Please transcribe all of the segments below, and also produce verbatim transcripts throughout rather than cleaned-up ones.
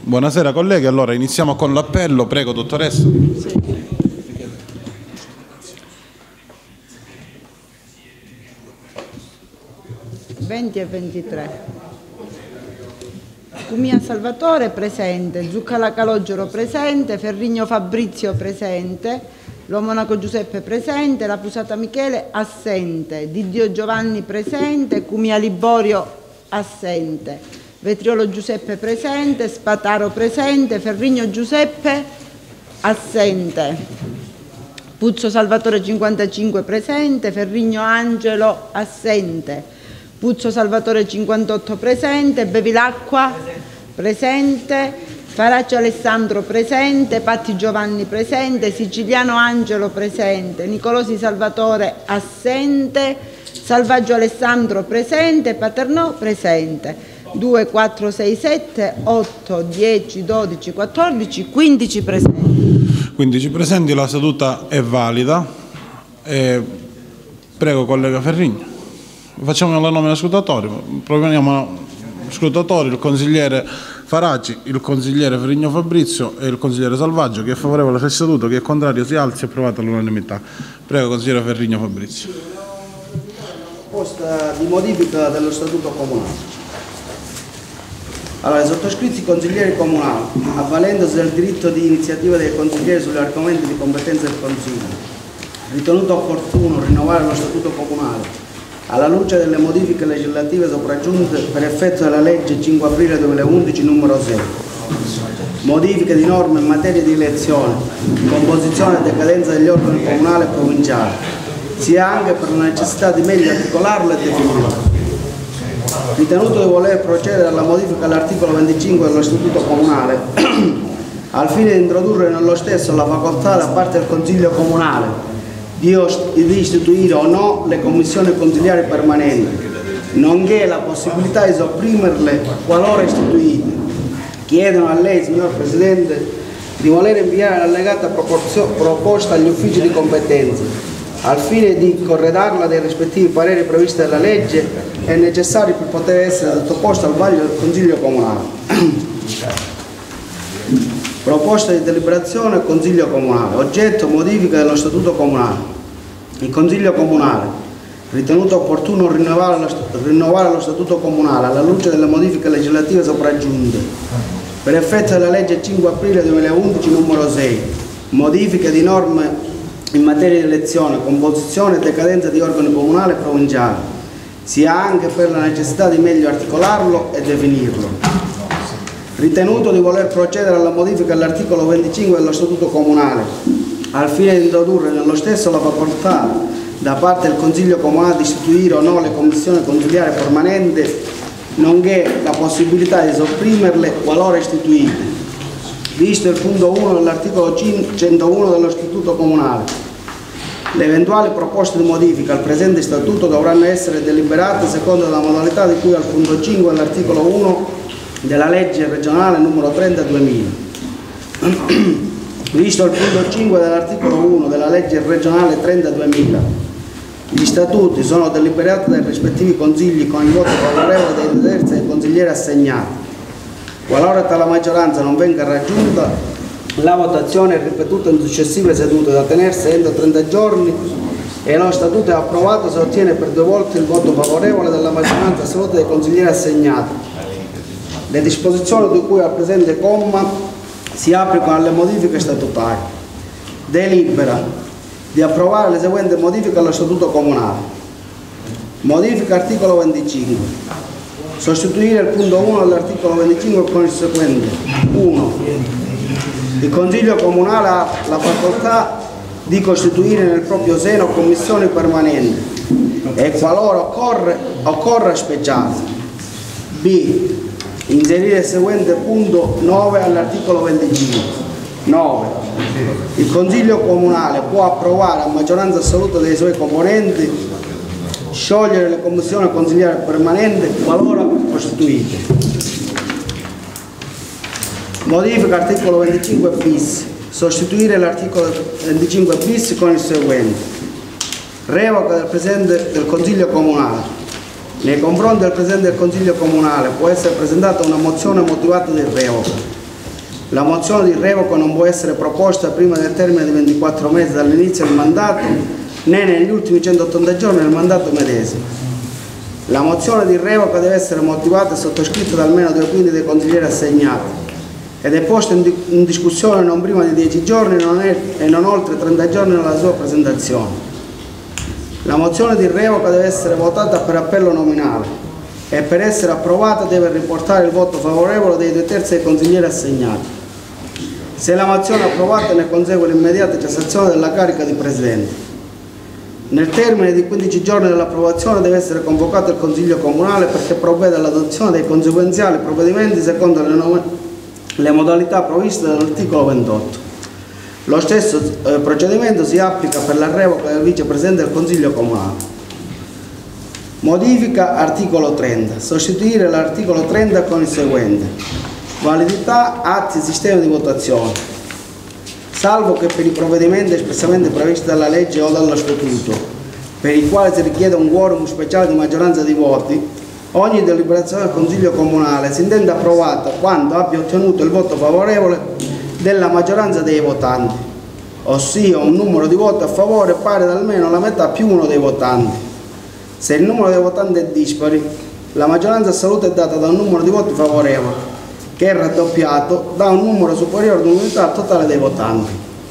Buonasera colleghi, allora iniziamo con l'appello, prego dottoressa. Sì. venti e ventitré. Cumia Salvatore presente, Zuccala Calogero presente, Ferrigno Fabrizio presente, Lo Monaco Giuseppe presente, La Pusata Michele assente, Didio Giovanni presente, Cumia Liborio assente, Vetriolo Giuseppe presente, Spataro presente, Ferrigno Giuseppe assente, Puzzo Salvatore cinquantacinque presente, Ferrigno Angelo assente, Puzzo Salvatore cinquantotto presente, Bevilacqua presente, Faraccio Alessandro presente, Patti Giovanni presente, Siciliano Angelo presente, Nicolosi Salvatore assente, Salvaggio Alessandro presente, Paternò presente. due, quattro, sei, sette, otto, dieci, dodici, quattordici, quindici presenti. quindici presenti, la seduta è valida. E prego collega Ferrigno. Facciamo la nomina scrutatoria. Proponiamo scrutatori il consigliere Faraci, il consigliere Ferrigno Fabrizio e il consigliere Salvaggio. Chi è favorevole si è seduto, chi è contrario si alzi. Approvato all'unanimità. Prego consigliere Ferrigno Fabrizio. Proposta di modifica dello statuto comunale. Allora, i sottoscritti consiglieri comunali, avvalendosi del diritto di iniziativa dei consiglieri sugli argomenti di competenza del Consiglio, ritenuto opportuno rinnovare lo statuto comunale alla luce delle modifiche legislative sopraggiunte per effetto della legge cinque aprile duemilaundici numero sei, modifiche di norme in materia di elezione, composizione e decadenza degli organi comunali e provinciali, sia anche per la necessità di meglio articolarlo e definirlo. Ritenuto di voler procedere alla modifica all'articolo venticinque dello Statuto Comunale, al fine di introdurre nello stesso la facoltà da parte del Consiglio Comunale di istituire o no le commissioni consiliari permanenti, nonché la possibilità di sopprimerle qualora istituite, chiedono a lei, signor Presidente, di voler inviare l'allegata proposta agli uffici di competenza al fine di corredarla dei rispettivi pareri previsti dalla legge è necessario per poter essere sottoposta al vaglio del Consiglio Comunale. Proposta di deliberazione Consiglio Comunale. Oggetto modifica dello Statuto Comunale. Il Consiglio Comunale, ritenuto opportuno rinnovare lo, rinnovare lo Statuto Comunale alla luce delle modifiche legislative sopraggiunte per effetto della legge cinque aprile duemilaundici numero sei, modifiche di norme in materia di elezione, composizione e decadenza di organi comunali e provinciali, sia anche per la necessità di meglio articolarlo e definirlo. Ritenuto di voler procedere alla modifica all'articolo venticinque dello Statuto Comunale, al fine di introdurre nello stesso la facoltà da parte del Consiglio Comunale di istituire o no le commissioni consiliari permanenti, nonché la possibilità di sopprimerle qualora istituite. Visto il punto uno dell'articolo centouno dello Statuto Comunale, le eventuali proposte di modifica al presente Statuto dovranno essere deliberate secondo la modalità di cui al punto cinque dell'articolo uno della legge regionale numero trenta duemila. Visto il punto cinque dell'articolo uno della legge regionale trenta duemila, gli statuti sono deliberati dai rispettivi consigli con il voto favorevole dei terzi e dei consiglieri assegnati. Qualora tale maggioranza non venga raggiunta, la votazione è ripetuta in successive sedute da tenersi entro trenta giorni e lo statuto è approvato se ottiene per due volte il voto favorevole della maggioranza assoluta dei consiglieri assegnati. Le disposizioni di cui al presente comma si applicano alle modifiche statutarie. Delibera di approvare le seguenti modifiche allo Statuto Comunale. Modifica articolo venticinque. Sostituire il punto uno dell'articolo venticinque con il seguente. uno. Il Consiglio Comunale ha la facoltà di costituire nel proprio seno commissioni permanenti e qualora occorre, occorra speciale. B. Inserire il seguente punto nove all'articolo venticinque. nove. Il Consiglio Comunale può approvare a maggioranza assoluta dei suoi componenti sciogliere le commissioni consigliari permanenti qualora costituite. Modifica articolo venticinque bis. Sostituire l'articolo venticinque bis con il seguente. Revoca del Presidente del Consiglio Comunale. Nei confronti del Presidente del Consiglio Comunale può essere presentata una mozione motivata di revoca. La mozione di revoca non può essere proposta prima del termine di ventiquattro mesi dall'inizio del mandato né negli ultimi centottanta giorni del mandato medesimo. La mozione di revoca deve essere motivata e sottoscritta da almeno due quinti dei consiglieri assegnati ed è posta in, di in discussione non prima di dieci giorni non è, e non oltre trenta giorni dalla sua presentazione. La mozione di revoca deve essere votata per appello nominale e per essere approvata deve riportare il voto favorevole dei due terzi dei consiglieri assegnati. Se la mozione è approvata ne consegue l'immediata cessazione della carica di Presidente. Nel termine di quindici giorni dell'approvazione deve essere convocato il Consiglio Comunale perché provveda all'adozione dei conseguenziali provvedimenti secondo le, le modalità previste dall'articolo ventotto. Lo stesso eh, procedimento si applica per la revoca del Vicepresidente del Consiglio Comunale. Modifica articolo trenta. Sostituire l'articolo trenta con il seguente. Validità, atti e sistemi di votazione. Salvo che per i provvedimenti espressamente previsti dalla legge o dallo statuto, per i quali si richiede un quorum speciale di maggioranza di voti, ogni deliberazione del Consiglio Comunale si intende approvata quando abbia ottenuto il voto favorevole della maggioranza dei votanti, ossia un numero di voti a favore pari ad almeno la metà più uno dei votanti. Se il numero dei votanti è dispari, la maggioranza assoluta è data da un numero di voti favorevoli, che è raddoppiato da un numero superiore all'unità totale dei votanti.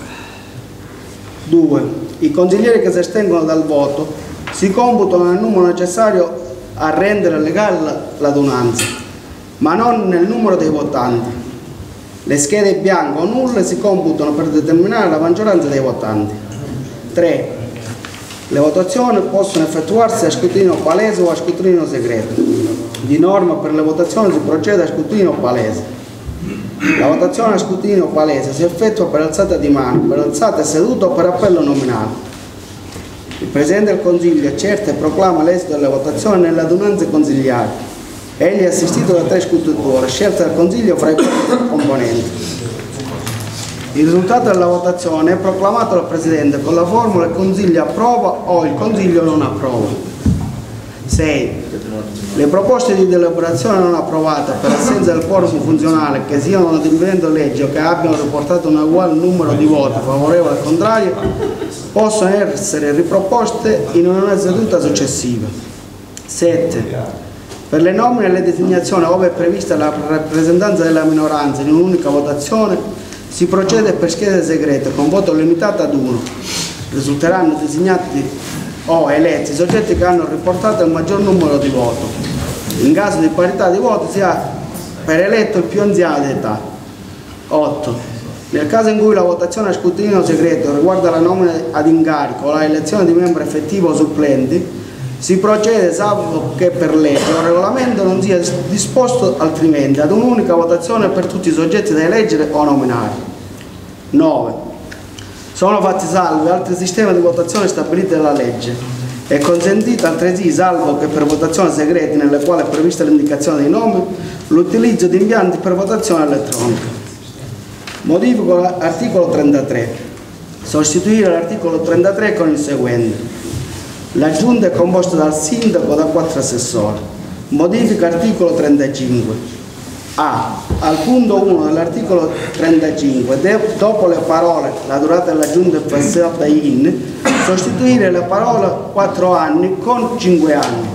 due. I consiglieri che si astengono dal voto si computano nel numero necessario a rendere legale l'adunanza, ma non nel numero dei votanti. Le schede bianche o nulle si computano per determinare la maggioranza dei votanti. tre. Le votazioni possono effettuarsi a scrutinio palese o a scrutinio segreto. Di norma per le votazioni si procede a scrutinio palese. La votazione a scrutinio palese si effettua per alzata di mano, per alzata e seduta o per appello nominale. Il Presidente del Consiglio accerta e proclama l'esito delle votazioni nelle adunanze consigliari. Egli è assistito da tre scrutatori, scelti dal Consiglio fra i quattro componenti. Il risultato della votazione è proclamato dal Presidente con la formula il Consiglio approva o il Consiglio non approva. sei. Le proposte di deliberazione non approvate per assenza del quorum funzionale che siano una dividendo legge o che abbiano riportato un uguale numero di voti favorevoli al contrario possono essere riproposte in una seduta successiva. sette. Per le nomine e le designazioni ove è prevista la rappresentanza della minoranza in un'unica votazione si procede per schede segrete con voto limitato ad uno. Risulteranno designati o eletti i soggetti che hanno riportato il maggior numero di voti. In caso di parità di voti si ha per eletto il più anziano di età. otto. Nel caso in cui la votazione a scrutinio segreto riguarda la nomina ad incarico o la elezione di membri effettivi o supplenti, si procede salvo che per legge o regolamento non sia disposto altrimenti ad un'unica votazione per tutti i soggetti da eleggere o nominare. nove. Sono fatti salvi altri sistemi di votazione stabiliti dalla legge. È consentito altresì, salvo che per votazioni segrete nelle quali è prevista l'indicazione dei nomi, l'utilizzo di impianti per votazione elettronica. Modifico l'articolo trentatré. Sostituire l'articolo trentatré con il seguente. La Giunta è composta dal Sindaco da quattro assessori. Modifica articolo trentacinque. A. Al punto uno dell'articolo trentacinque, dopo le parole la durata della Giunta è passata in, sostituire le parole quattro anni con cinque anni.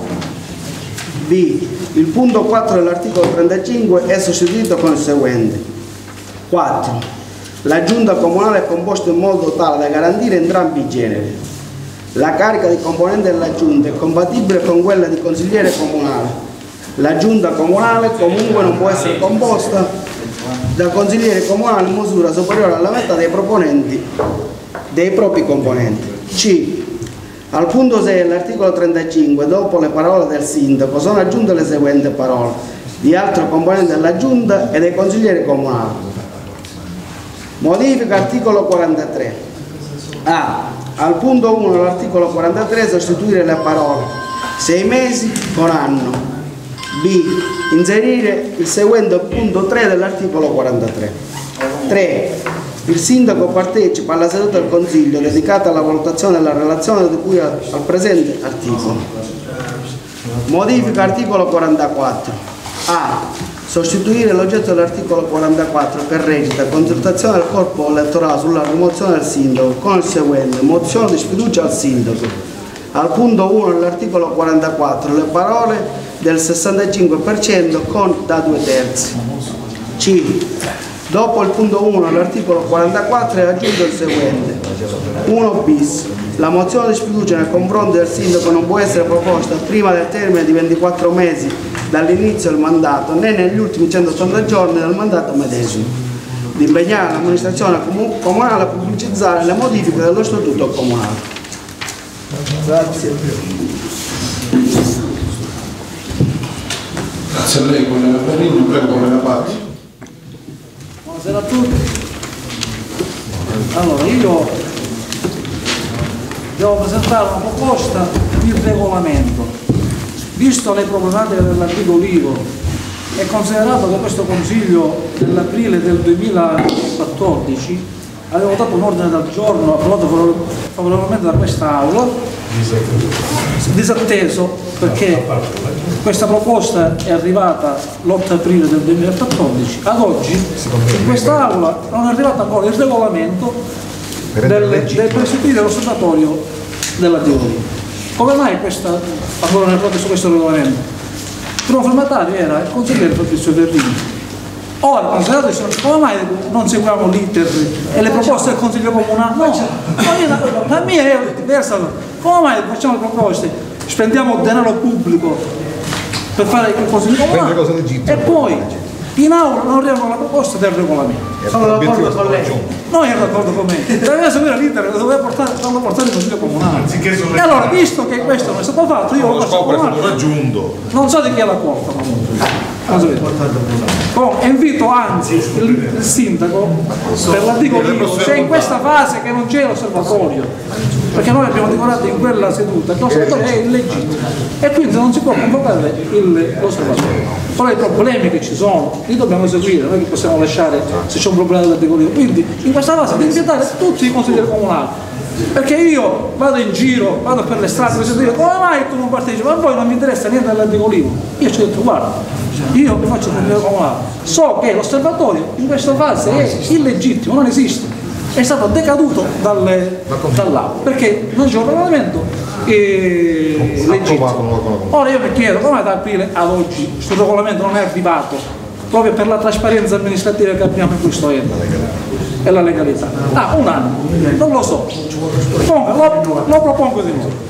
B. Il punto quattro dell'articolo trentacinque è sostituito con il seguente. quattro. La Giunta Comunale è composta in modo tale da garantire entrambi i generi. La carica di componente della Giunta è compatibile con quella di consigliere comunale. La Giunta Comunale comunque non può essere composta da consiglieri comunali in misura superiore alla metà dei proponenti dei propri componenti. C. Al punto sei dell'articolo trentacinque, dopo le parole del Sindaco, sono aggiunte le seguenti parole: di altro componente della Giunta e dei consiglieri comunali. Modifica articolo quarantatré. A. Al punto uno dell'articolo quarantatré sostituire le parole sei mesi con anno. B. Inserire il seguente punto tre dell'articolo quarantatré. tre. Il Sindaco partecipa alla seduta del Consiglio dedicata alla valutazione della relazione di cui al presente articolo. Modifica articolo quarantaquattro. A. Sostituire l'oggetto dell'articolo quarantaquattro che recita consultazione del corpo elettorale sulla rimozione del sindaco con il seguente: mozione di sfiducia al sindaco. Al punto uno dell'articolo quarantaquattro le parole del sessantacinque per cento con da due terzi. C. Dopo il punto uno dell'articolo quarantaquattro è aggiunto il seguente: uno bis. La mozione di sfiducia nei confronti del sindaco non può essere proposta prima del termine di ventiquattro mesi dall'inizio del mandato né negli ultimi centottanta giorni del mandato medesimo. Di impegnare l'amministrazione comunale a pubblicizzare le modifiche dello statuto comunale. Grazie. Grazie a lei, collega Ferrigno. Prego, collega Patti. Buonasera a tutti. Allora, io devo presentare una proposta di regolamento. Visto le problematiche dell'articolo e considerato che questo Consiglio nell'aprile del duemilaquattordici aveva votato un ordine del giorno approvato favorevolmente da questa Aula, disatteso perché questa proposta è arrivata l'otto aprile del duemilaquattordici, ad oggi in questa Aula non è arrivato ancora il regolamento del, del presieduto dell'osservatorio dell'articolo. Come mai questa, ancora non è proprio su questo regolamento? Il primo firmatario era il consigliere Fabrizio Ferrigno. Ora, considerato, come mai non seguiamo l'iter e le proposte del Consiglio Comunale? No, la mia è diversa. Come mai facciamo le proposte? Spendiamo denaro pubblico per fare il Consiglio Comunale e poi in aula non arrivano la proposta del regolamento. Sono d'accordo con lei. Non è d'accordo con me. Doveva seguire l'iter, doveva portare, farlo portare il Consiglio Comunale. E allora, visto che questo non è stato fatto, io lo faccio raggiunto. Non so di chi è la colpa comunque. Oh, invito anzi il, il sindaco per l'articolo se in questa fase che non c'è l'osservatorio, perché noi abbiamo dichiarato in quella seduta che l'osservatorio è illegittimo e quindi non si può convocare l'osservatorio. Però i problemi che ci sono li dobbiamo seguire, non è che possiamo lasciare se c'è un problema dell'articolo. Quindi in questa fase devo invitare tutti i consiglieri comunali, perché io vado in giro, vado per le strade e dico come mai tu non partecipi? Ma poi non mi interessa niente dell'articolo. Io ci ho detto guarda, io mi faccio il consigliere comunale, so che l'osservatorio in questa fase è illegittimo, non esiste, è stato decaduto dalle, dall'Aula perché non c'è un regolamento eh, legittimo. Ora io mi chiedo come da aprile ad oggi questo regolamento non è arrivato proprio per la trasparenza amministrativa che abbiamo in questo ente e la legalità. Ah, un anno, non lo so, Ponga, lo, lo propongo di nuovo.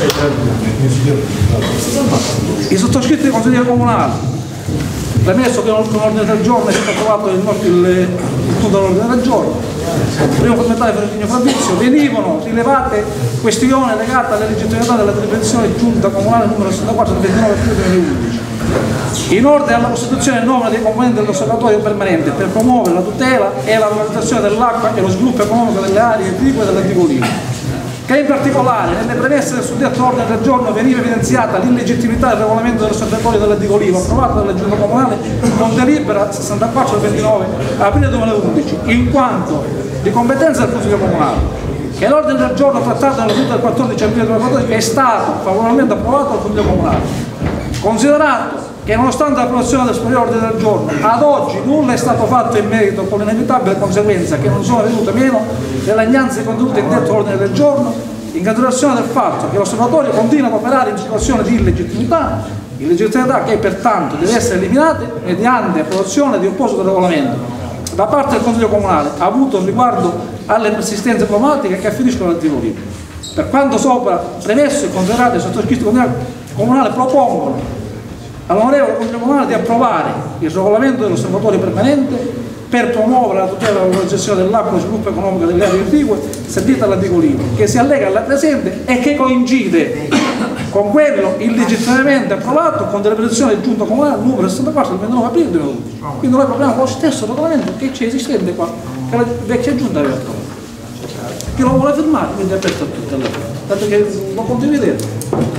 I sottoscritti del consigliere comunale, premesso che con l'ordine del giorno è stato approvato il, il, il punto dell'ordine del giorno, primo firmatario Ferrigno Fabrizio, venivano rilevate questioni legate alla legittimità della deliberazione giunta comunale numero sessantaquattro del ventinove aprile duemilaundici in ordine alla costituzione e nomina dei componenti dell'osservatorio permanente per promuovere la tutela e la valorizzazione dell'acqua e lo sviluppo economico delle aree agricole dell'articolino, che in particolare nelle premesse del suddetto ordine del giorno veniva evidenziata l'illegittimità del regolamento dell'osservatorio dell'articolino approvato dalla Giunta Comunale con delibera sessantaquattro del ventinove aprile duemilaundici, in quanto di competenza del Consiglio Comunale, che l'ordine del giorno trattato nella seduta del quattordici aprile duemilaquattordici è stato favorevolmente approvato dal Consiglio Comunale. Considerato che nonostante l'approvazione del superiore ordine del giorno ad oggi nulla è stato fatto in merito, con l'inevitabile conseguenza che non sono venute meno le lagnanze contenute in detto ordine del giorno, in considerazione del fatto che l'osservatorio continua ad operare in situazione di illegittimità, illegittimità che pertanto deve essere eliminata mediante approvazione di opposto regolamento da parte del Consiglio Comunale, avuto riguardo alle persistenze problematiche che afferiscono all'articolo libero. Per quanto sopra premesso e considerato, i sottoscritti comunali propongono all'onorevole Consiglio Comunale di approvare il regolamento dell'osservatorio permanente per promuovere la tutela e la valorizzazione dell'acqua e lo sviluppo economico delle aree agricole, sentita all'articolo che si allega alla presente e che coincide con quello illegittimamente approvato con deliberazione di Giunta Comunale numero sessantaquattro del ventinove aprile duemilaundici. Quindi noi proviamo con lo stesso regolamento che c'è esistente qua, che la vecchia Giunta aveva approvato. Chi lo vuole firmare, quindi è aperto a tutte le cose, tanto che lo condividete.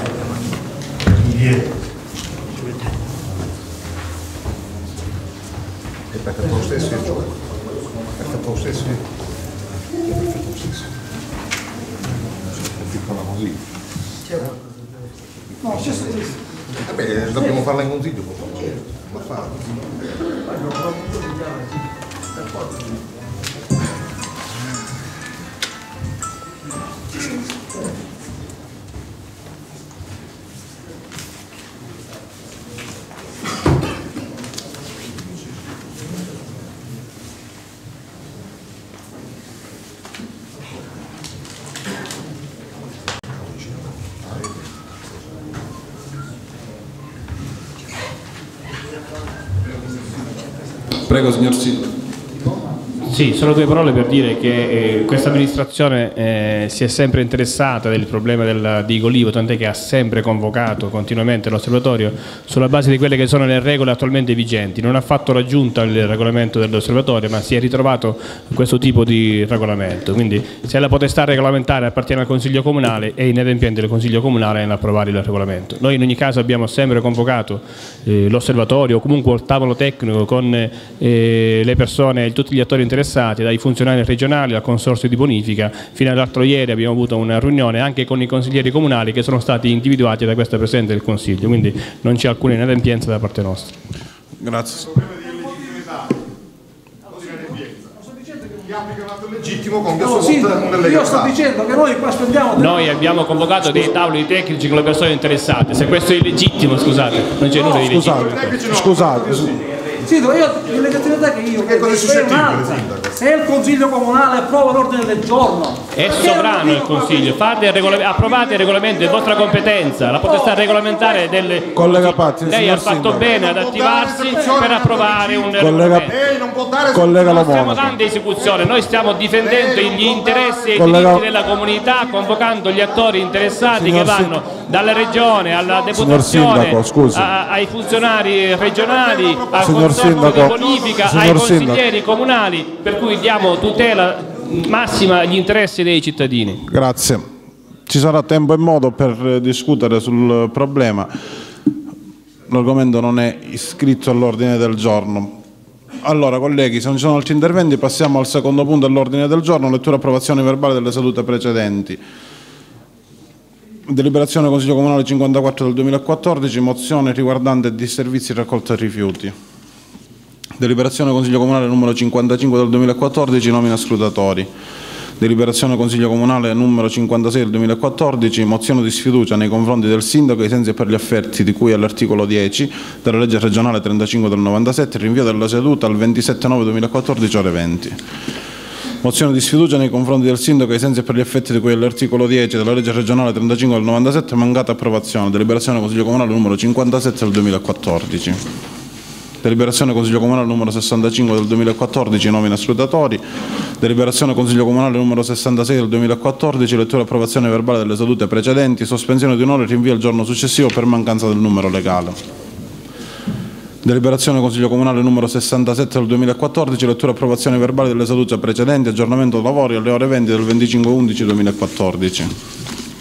È perfetto lo stesso il gioco, è perfetto lo stesso, è perfetto lo stesso. È piccola così. No, c'è Eh beh, dobbiamo farla in consiglio, può fare. Ma fa. Prego, signor Sindaco. Sì, solo due parole per dire che eh, questa amministrazione eh, si è sempre interessata del problema del Digo Olivo, tant'è che ha sempre convocato continuamente l'osservatorio sulla base di quelle che sono le regole attualmente vigenti. Non ha fatto la giunta il regolamento dell'osservatorio, ma si è ritrovato questo tipo di regolamento. Quindi se la potestà regolamentare appartiene al Consiglio Comunale, è inadempiente il Consiglio Comunale nell'approvare il regolamento. Noi in ogni caso abbiamo sempre convocato eh, l'osservatorio o comunque il tavolo tecnico con eh, le persone e tutti gli attori interessati, dai funzionari regionali al consorzio di bonifica. Fino all'altro ieri abbiamo avuto una riunione anche con i consiglieri comunali che sono stati individuati da questa Presidente del Consiglio, quindi non c'è alcuna inadempienza da parte nostra. Grazie. Legittimo con No, sì, io sto dicendo che noi qua spendiamo. Noi abbiamo convocato dei tavoli tecnici con le persone interessate. Se questo è illegittimo, scusate, non c'è nulla di legittimo. Scusate, scusate. Sì, io l'illegittimità che io Che cosa è è suscettibile, un'altra. Sindaco? Se il Consiglio Comunale approva l'ordine del giorno, È sovrano il Consiglio, fate il regola- approvate il regolamento, è vostra competenza, la potestà regolamentare delle... Collega Patti, Lei signor ha fatto Sindaco. bene ad attivarsi per approvare un Collega, regolamento. Lei non può dare collega Non stiamo Lomonaco. dando esecuzione, noi stiamo difendendo gli interessi e i Collega- diritti della comunità, convocando gli attori interessati Signor che vanno dalla regione alla deputazione, Sindaco, scusi. a- ai funzionari regionali, al Signor consorzio di Sindaco, bonifica, signor ai consiglieri Sindaco. comunali, per cui diamo tutela massima agli interessi dei cittadini. Grazie. Ci sarà tempo e modo per discutere sul problema. L'argomento non è iscritto all'ordine del giorno. Allora, colleghi, se non ci sono altri interventi, passiamo al secondo punto dell'ordine del giorno, lettura e approvazione verbale delle sedute precedenti. Deliberazione Consiglio Comunale cinquantaquattro del duemilaquattordici, mozione riguardante disservizi raccolta rifiuti. Deliberazione Consiglio Comunale numero cinquantacinque del duemilaquattordici, nomina scrutatori. Deliberazione Consiglio Comunale numero cinquantasei del duemilaquattordici, mozione di sfiducia nei confronti del Sindaco ai sensi e per gli effetti di cui all'articolo dieci della legge regionale trentacinque del novantasette, rinvio della seduta al ventisette nove duemilaquattordici ore venti. Mozione di sfiducia nei confronti del Sindaco ai sensi e per gli effetti di cui all'articolo dieci della legge regionale trentacinque del novantasette, mancata approvazione. Deliberazione Consiglio Comunale numero cinquantasette del duemilaquattordici. Deliberazione Consiglio Comunale numero sessantacinque del duemilaquattordici, nomina scrutatori. Deliberazione Consiglio Comunale numero sessantasei del duemilaquattordici, lettura e approvazione verbale delle sedute precedenti, sospensione di un'ora e rinvio al giorno successivo per mancanza del numero legale. Deliberazione Consiglio Comunale numero sessantasette del duemilaquattordici, lettura e approvazione verbale delle sedute precedenti, aggiornamento dei lavori alle ore venti del venticinque undici duemilaquattordici.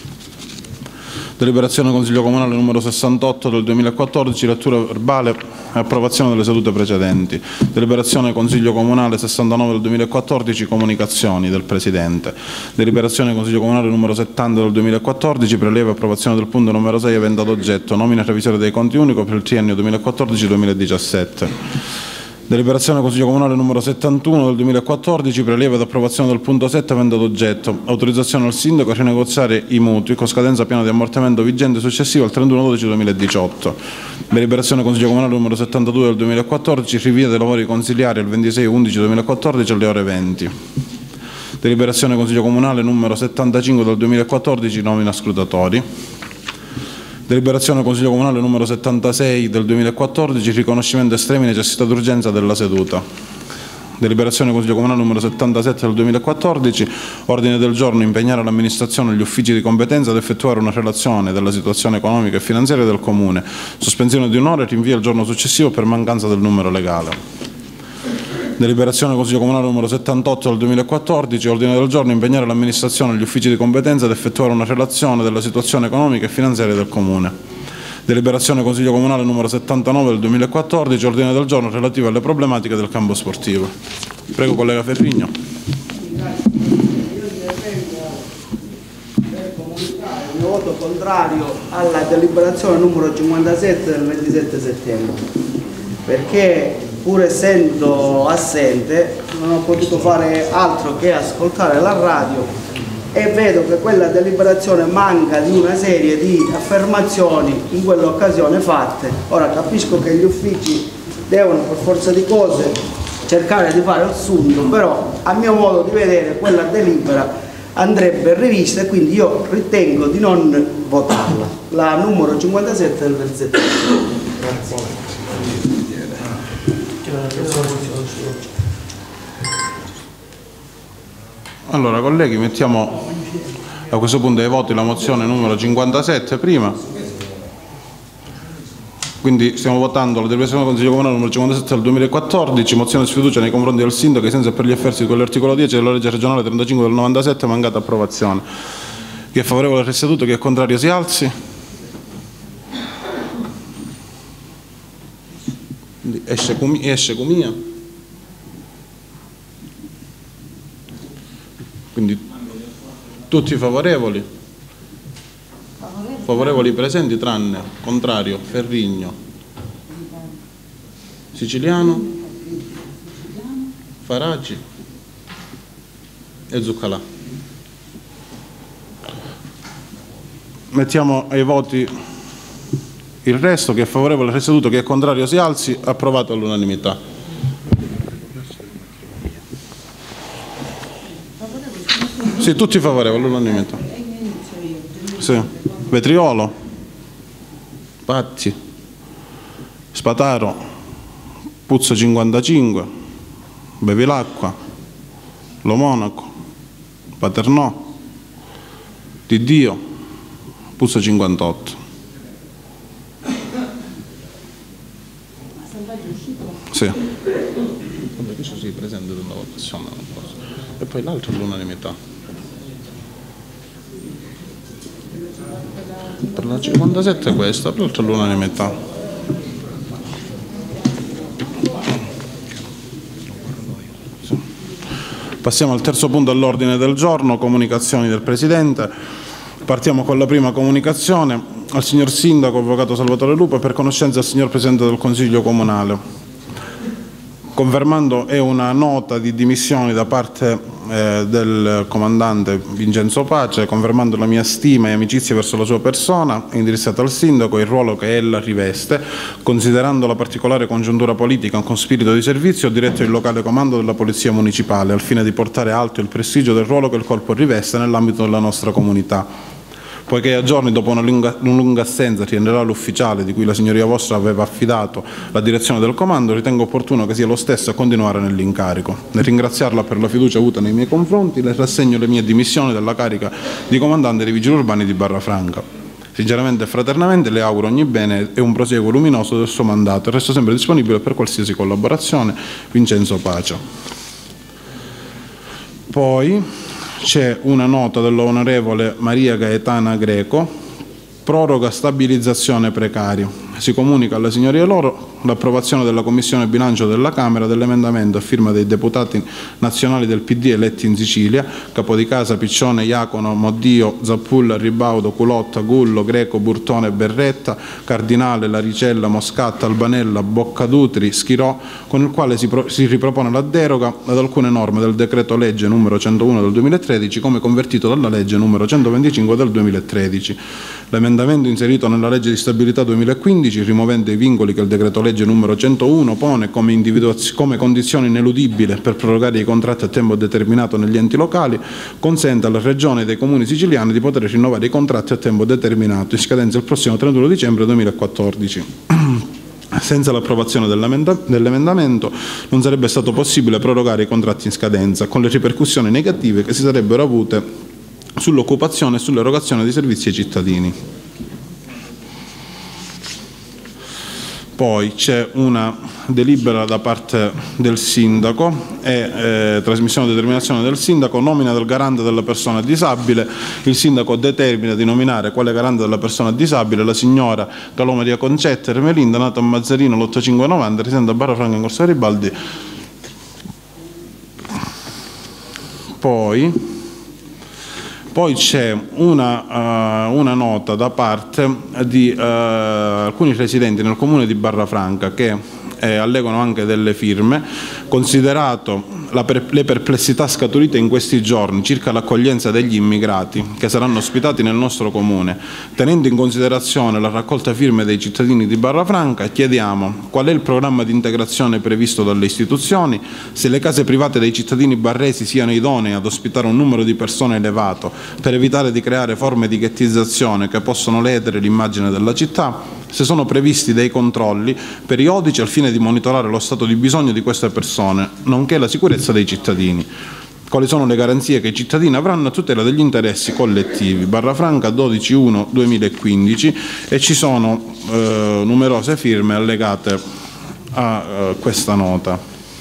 Deliberazione Consiglio Comunale numero sessantotto del duemilaquattordici, lettura verbale e approvazione delle sedute precedenti. Deliberazione Consiglio Comunale sessantanove del duemilaquattordici, comunicazioni del Presidente. Deliberazione Consiglio Comunale numero settanta del duemilaquattordici, prelievo e approvazione del punto numero sei evento ad oggetto, nomina e revisione dei conti unico per il triennio duemilaquattordici duemiladiciassette. Deliberazione Consiglio Comunale numero settantuno del duemilaquattordici, prelievo ed approvazione del punto sette avente ad oggetto, autorizzazione al Sindaco a rinegoziare i mutui con scadenza piena di ammortamento vigente successivo al trentuno dodici duemiladiciotto. Deliberazione Consiglio Comunale numero settantadue del duemilaquattordici, rinvio dei lavori consiliari al ventisei undici duemilaquattordici alle ore venti. Deliberazione Consiglio Comunale numero settantacinque del duemilaquattordici, nomina scrutatori. Deliberazione Consiglio Comunale numero settantasei del duemilaquattordici, riconoscimento estrema necessità d'urgenza della seduta. Deliberazione Consiglio Comunale numero settantasette del duemilaquattordici, ordine del giorno impegnare l'amministrazione e gli uffici di competenza ad effettuare una relazione della situazione economica e finanziaria del Comune, sospensione di un'ora e rinvio al giorno successivo per mancanza del numero legale. Deliberazione Consiglio Comunale numero settantotto del duemilaquattordici, ordine del giorno impegnare l'amministrazione e gli uffici di competenza ad effettuare una relazione della situazione economica e finanziaria del Comune. Deliberazione Consiglio Comunale numero settantanove del duemilaquattordici, ordine del giorno relativo alle problematiche del campo sportivo. Prego collega Ferrigno. Per comunicare il mio voto voto contrario alla deliberazione numero cinquantasette del ventisette settembre, perché pur essendo assente non ho potuto fare altro che ascoltare la radio e vedo che quella deliberazione manca di una serie di affermazioni in quell'occasione fatte. Ora capisco che gli uffici devono per forza di cose cercare di fare il sunto, però a mio modo di vedere quella delibera andrebbe rivista e quindi io ritengo di non votarla, la numero cinquantasette del ventisette. Grazie. Allora colleghi, mettiamo a questo punto ai voti la mozione numero cinquantasette prima. Quindi stiamo votando la deliberazione del Consiglio Comunale numero cinquantasette del duemilaquattordici, mozione di sfiducia nei confronti del Sindaco ai sensi e per gli effetti di quell'articolo dieci della legge regionale trentacinque del novantasette, mancata approvazione. Chi è favorevole al seduto, chi è contrario si alzi. Quindi esce, esce Cumia. Quindi tutti favorevoli? Favorevoli presenti tranne contrario Ferrigno, Siciliano, Faraci e Zuccalà. Mettiamo ai voti il resto, chi è favorevole al seduto, chi è contrario si alzi. Approvato all'unanimità. Sì, tutti favorevoli all'unanimità. Sì. Vetriolo, Patti, Spataro, Puzzo cinquantacinque, Bevilacqua, Lo Monaco, Paternò, Diddio, Puzzo cinquantotto. Sì. Vabbè, questo si presenta della votazione. E poi l'altro all'unanimità. Per la cinquantasette è questa, per l'altro l'unanimità. Passiamo al terzo punto all'ordine del giorno, comunicazioni del Presidente. Partiamo con la prima comunicazione. Al signor Sindaco, Avvocato Salvatore Lupo, per conoscenza del signor Presidente del Consiglio Comunale. Confermando è una nota di dimissioni da parte eh, del comandante Vincenzo Pace, confermando la mia stima e amicizia verso la sua persona, indirizzata al Sindaco e il ruolo che ella riveste, considerando la particolare congiuntura politica con spirito di servizio, ho diretto il locale comando della Polizia Municipale, al fine di portare alto il prestigio del ruolo che il Corpo riveste nell'ambito della nostra comunità. Poiché a giorni dopo una lunga, una lunga assenza rientrerà l'ufficiale di cui la signoria vostra aveva affidato la direzione del comando, ritengo opportuno che sia lo stesso a continuare nell'incarico. Nel ringraziarla per la fiducia avuta nei miei confronti, le rassegno le mie dimissioni dalla carica di comandante dei Vigili Urbani di Barrafranca. Sinceramente e fraternamente le auguro ogni bene e un prosieguo luminoso del suo mandato e resto sempre disponibile per qualsiasi collaborazione. Vincenzo Pace. Poi c'è una nota dell'onorevole Maria Gaetana Greco, proroga stabilizzazione precario. Si comunica alla signoria loro l'approvazione della Commissione Bilancio della Camera dell'emendamento a firma dei deputati nazionali del P D eletti in Sicilia, Capodicasa, Piccione, Iacono, Moddio, Zappulla, Ribaudo, Culotta, Gullo, Greco, Burtone, Berretta, Cardinale, Laricella, Moscatta, Albanella, Boccadutri, Schirò, con il quale si, pro si ripropone la deroga ad alcune norme del decreto legge numero centouno del duemilatredici come convertito dalla legge numero centoventicinque del duemilatredici. L'emendamento inserito nella legge di stabilità duemilaquindici, rimuovendo i vincoli che il decreto legge numero centouno pone come, come condizione ineludibile per prorogare i contratti a tempo determinato negli enti locali, consente alla Regione e dei comuni siciliani di poter rinnovare i contratti a tempo determinato in scadenza il prossimo trentuno dicembre duemilaquattordici. Senza l'approvazione dell'emendamento non sarebbe stato possibile prorogare i contratti in scadenza, con le ripercussioni negative che si sarebbero avute sull'occupazione e sull'erogazione di servizi ai cittadini. Poi c'è una delibera da parte del Sindaco e eh, trasmissione di determinazione del Sindaco, nomina del garante della persona disabile. Il Sindaco determina di nominare quale garante della persona disabile la signora Calò Maria Concetta Ermelinda, nata a Mazzarino l'ottantacinque novanta, residente a Barrafranca in Corso Garibaldi. Poi Poi c'è una, uh, una nota da parte di uh, alcuni residenti nel comune di Barrafranca che eh, allegano anche delle firme, considerato la per, le perplessità scaturite in questi giorni circa l'accoglienza degli immigrati che saranno ospitati nel nostro comune, tenendo in considerazione la raccolta firme dei cittadini di Barrafranca, chiediamo qual è il programma di integrazione previsto dalle istituzioni, se le case private dei cittadini barresi siano idonee ad ospitare un numero di persone elevato per evitare di creare forme di ghettizzazione che possono ledere l'immagine della città, se sono previsti dei controlli periodici al fine di monitorare lo stato di bisogno di queste persone, nonché la sicurezza dei cittadini. Quali sono le garanzie che i cittadini avranno a tutela degli interessi collettivi? Barrafranca dodici uno duemilaquindici, e ci sono eh, numerose firme allegate a eh, questa nota.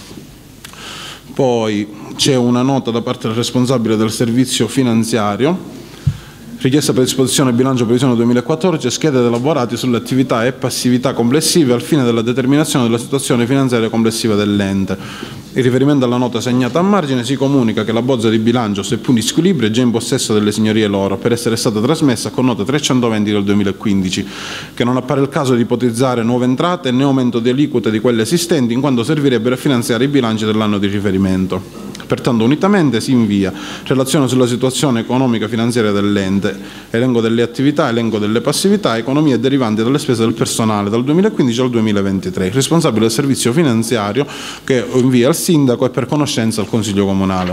Poi c'è una nota da parte del responsabile del servizio finanziario, richiesta per disposizione bilancio previsione duemilaquattordici, schede ed elaborati sulle attività e passività complessive al fine della determinazione della situazione finanziaria complessiva dell'ente. In riferimento alla nota segnata a margine si comunica che la bozza di bilancio, seppur in squilibrio, è già in possesso delle signorie loro per essere stata trasmessa con nota trecentoventi del duemilaquindici, che non appare il caso di ipotizzare nuove entrate né aumento di aliquote di quelle esistenti, in quanto servirebbero a finanziare i bilanci dell'anno di riferimento. Pertanto unitamente si invia relazione sulla situazione economica finanziaria dell'ente, elenco delle attività, elenco delle passività, economie derivanti dalle spese del personale dal duemilaquindici al duemilaventitré, il responsabile del servizio finanziario che invia al sindaco e per conoscenza al Consiglio Comunale.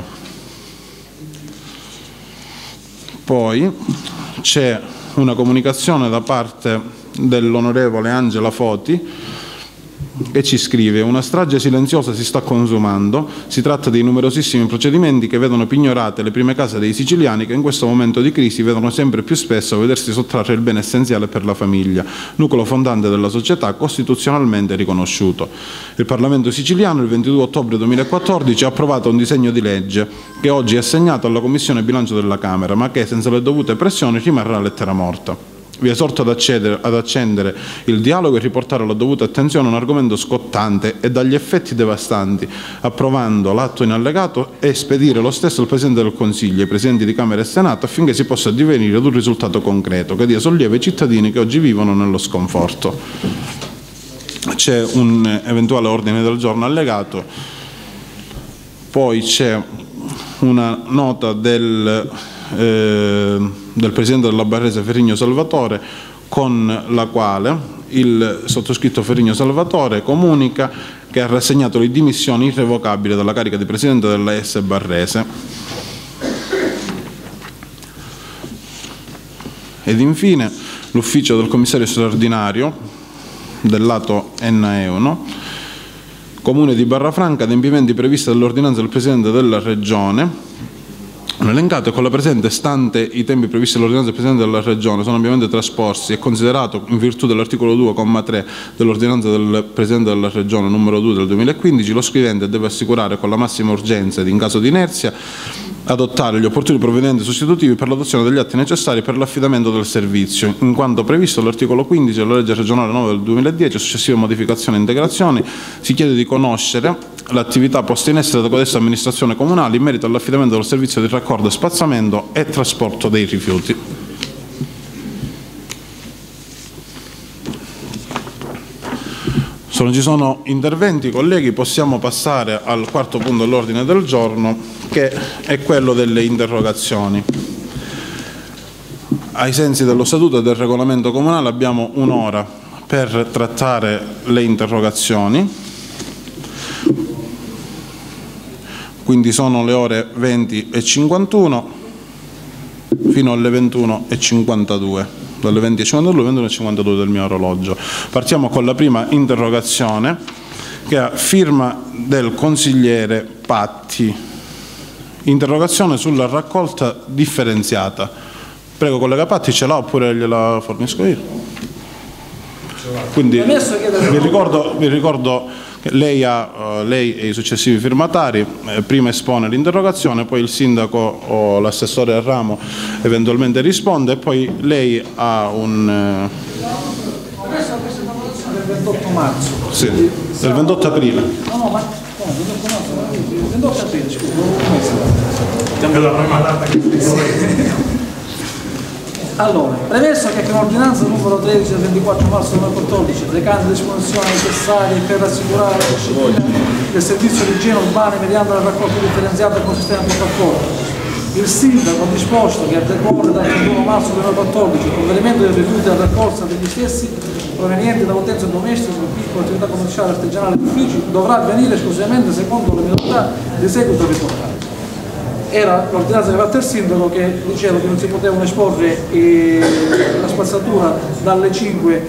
Poi c'è una comunicazione da parte dell'onorevole Angela Foti, che ci scrive: una strage silenziosa si sta consumando, si tratta di numerosissimi procedimenti che vedono pignorate le prime case dei siciliani che in questo momento di crisi vedono sempre più spesso vedersi sottrarre il bene essenziale per la famiglia, nucleo fondante della società costituzionalmente riconosciuto. Il Parlamento siciliano il ventidue ottobre duemilaquattordici ha approvato un disegno di legge che oggi è assegnato alla Commissione Bilancio della Camera, ma che senza le dovute pressioni rimarrà lettera morta. Vi esorto ad, accedere, ad accendere il dialogo e riportare la dovuta attenzione a un argomento scottante e dagli effetti devastanti, approvando l'atto in allegato e spedire lo stesso al Presidente del Consiglio e ai Presidenti di Camera e Senato affinché si possa addivenire ad un risultato concreto che dia sollievo ai cittadini che oggi vivono nello sconforto. C'è un eventuale ordine del giorno allegato, poi c'è una nota del... Eh, del Presidente della Barrese Ferrigno Salvatore, con la quale il sottoscritto Ferrigno Salvatore comunica che ha rassegnato le dimissioni irrevocabili dalla carica di Presidente della S Barrese. Ed infine l'ufficio del commissario straordinario del lato Enna-Euno, Comune di Barrafranca, adempimenti previsti dall'ordinanza del Presidente della Regione, elencato e con la presente, stante i tempi previsti dall'ordinanza del Presidente della Regione, sono ovviamente trasposti e considerato in virtù dell'articolo due, comma tre dell'ordinanza del Presidente della Regione numero due del duemilaquindici, lo scrivente deve assicurare con la massima urgenza ed in caso di inerzia adottare gli opportuni provvedimenti sostitutivi per l'adozione degli atti necessari per l'affidamento del servizio, in quanto previsto all'articolo quindici della legge regionale nove del duemiladieci, successive modificazioni e integrazioni, si chiede di conoscere l'attività posta in essere da codesta amministrazione comunale in merito all'affidamento del servizio di raccordo, spazzamento e trasporto dei rifiuti. Se non ci sono interventi, colleghi, possiamo passare al quarto punto dell'ordine del giorno, che è quello delle interrogazioni. Ai sensi dello Statuto e del Regolamento Comunale abbiamo un'ora per trattare le interrogazioni, quindi sono le ore venti e cinquantuno fino alle ventuno e cinquantadue. Dalle venti e cinquantadue alle ventuno e cinquantadue del mio orologio. Partiamo con la prima interrogazione, che ha firma del consigliere Patti. Interrogazione sulla raccolta differenziata. Prego, collega Patti, ce l'ha oppure gliela fornisco io? Quindi vi ricordo, vi ricordo che lei, ha, lei e i successivi firmatari, eh, prima espone l'interrogazione, poi il sindaco o l'assessore al ramo eventualmente risponde e poi lei ha un... Eh... Adesso questa votazione del ventotto marzo. Sì, del ventotto aprile. No, no, ma ventotto aprile, scusa. Allora, premesso che con ordinanza numero tredici del ventiquattro marzo duemilaquattordici, recante disposizioni necessarie per assicurare la disciplina del servizio di igiene urbana mediante la raccolta differenziata con sistema portaporto, il sindaco ha disposto che a decorrere dal trentuno marzo duemilaquattordici, con l'elemento dei rifiuti della raccolta degli stessi provenienti da utenze domestiche, piccole attività commerciali, artigianali e uffici, dovrà avvenire esclusivamente secondo le modalità di seguito riportate. Era l'ordinanza che aveva fatto il sindaco che diceva che non si potevano esporre eh, la spazzatura dalle cinque,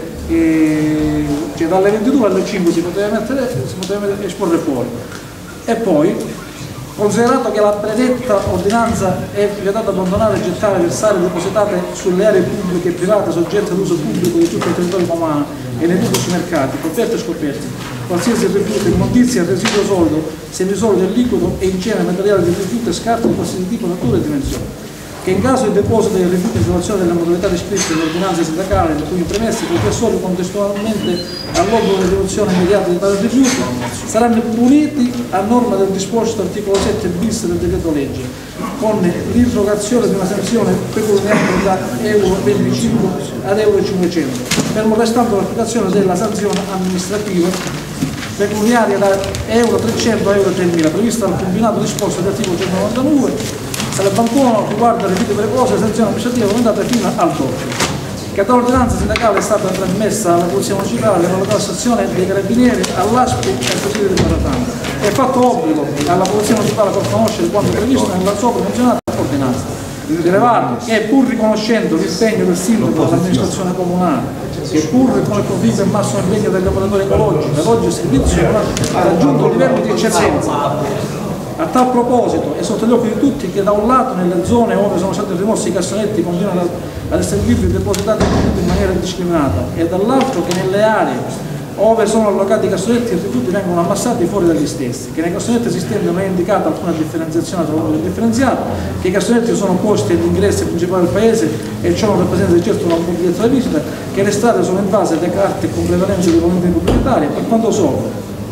eh, cioè dalle ventidue alle cinque si poteva, mettere, si poteva esporre fuori. E poi, considerato che la predetta ordinanza è vietata abbandonare, gettare, versare, depositate sulle aree pubbliche e private soggette ad uso pubblico di tutto il territorio comunale e nei pubblici mercati, coperti e scoperti, qualsiasi rifiuto, immondizia, residuo solido, semisolido e liquido e insieme materiale di rifiuto e scarto di qualsiasi tipo, natura e dimensione. Che in caso di deposito dei rifiuti in violazione delle modalità descritte nell'ordinanza sindacale, le cui premesse i professori contestualmente all'obbligo di riduzione immediata di tali rifiuti saranno puniti a norma del disposto articolo sette bis del decreto legge, con l'irrogazione di una sanzione pecuniaria da euro venticinque ad euro cinquecento, fermo restando l'applicazione della sanzione amministrativa pecuniaria da euro trecento a euro tremila, prevista dal combinato disposto dell'articolo centonovantanove. Sarebbe ancora riguarda le rifiuti precoce e sanzioni amministrative aumentate fino al doppio. Che dall'ordinanza sindacale è stata trasmessa alla Polizia Municipale, alla locale stazione dei Carabinieri, all'A S P e al Consiglio di Maratana. È fatto obbligo alla Polizia Municipale per conoscere quanto previsto nella sopra menzionata ordinanza. Rilevare che pur riconoscendo l'impegno del sindaco dell'amministrazione comunale, che pur con il proficuo e massimo impegno degli operatori ecologici, l'eloggio e il servizio ha raggiunto livelli di eccellenza. A tal proposito è sotto gli occhi di tutti che da un lato nelle zone dove sono stati rimossi i cassonetti continuano ad essere liberi depositati in maniera indiscriminata e dall'altro che nelle aree dove sono allocati i cassonetti i rifiuti vengono ammassati fuori dagli stessi, che nei cassonetti esistenti non è indicata alcuna differenziazione tra loro differenziato, che i cassonetti sono posti agli ingressi principali del paese e ciò non rappresenta di certo una biglietto da visita, che le strade sono invase da carte con prevalenza di volumi pubblicitari e per quanto sopra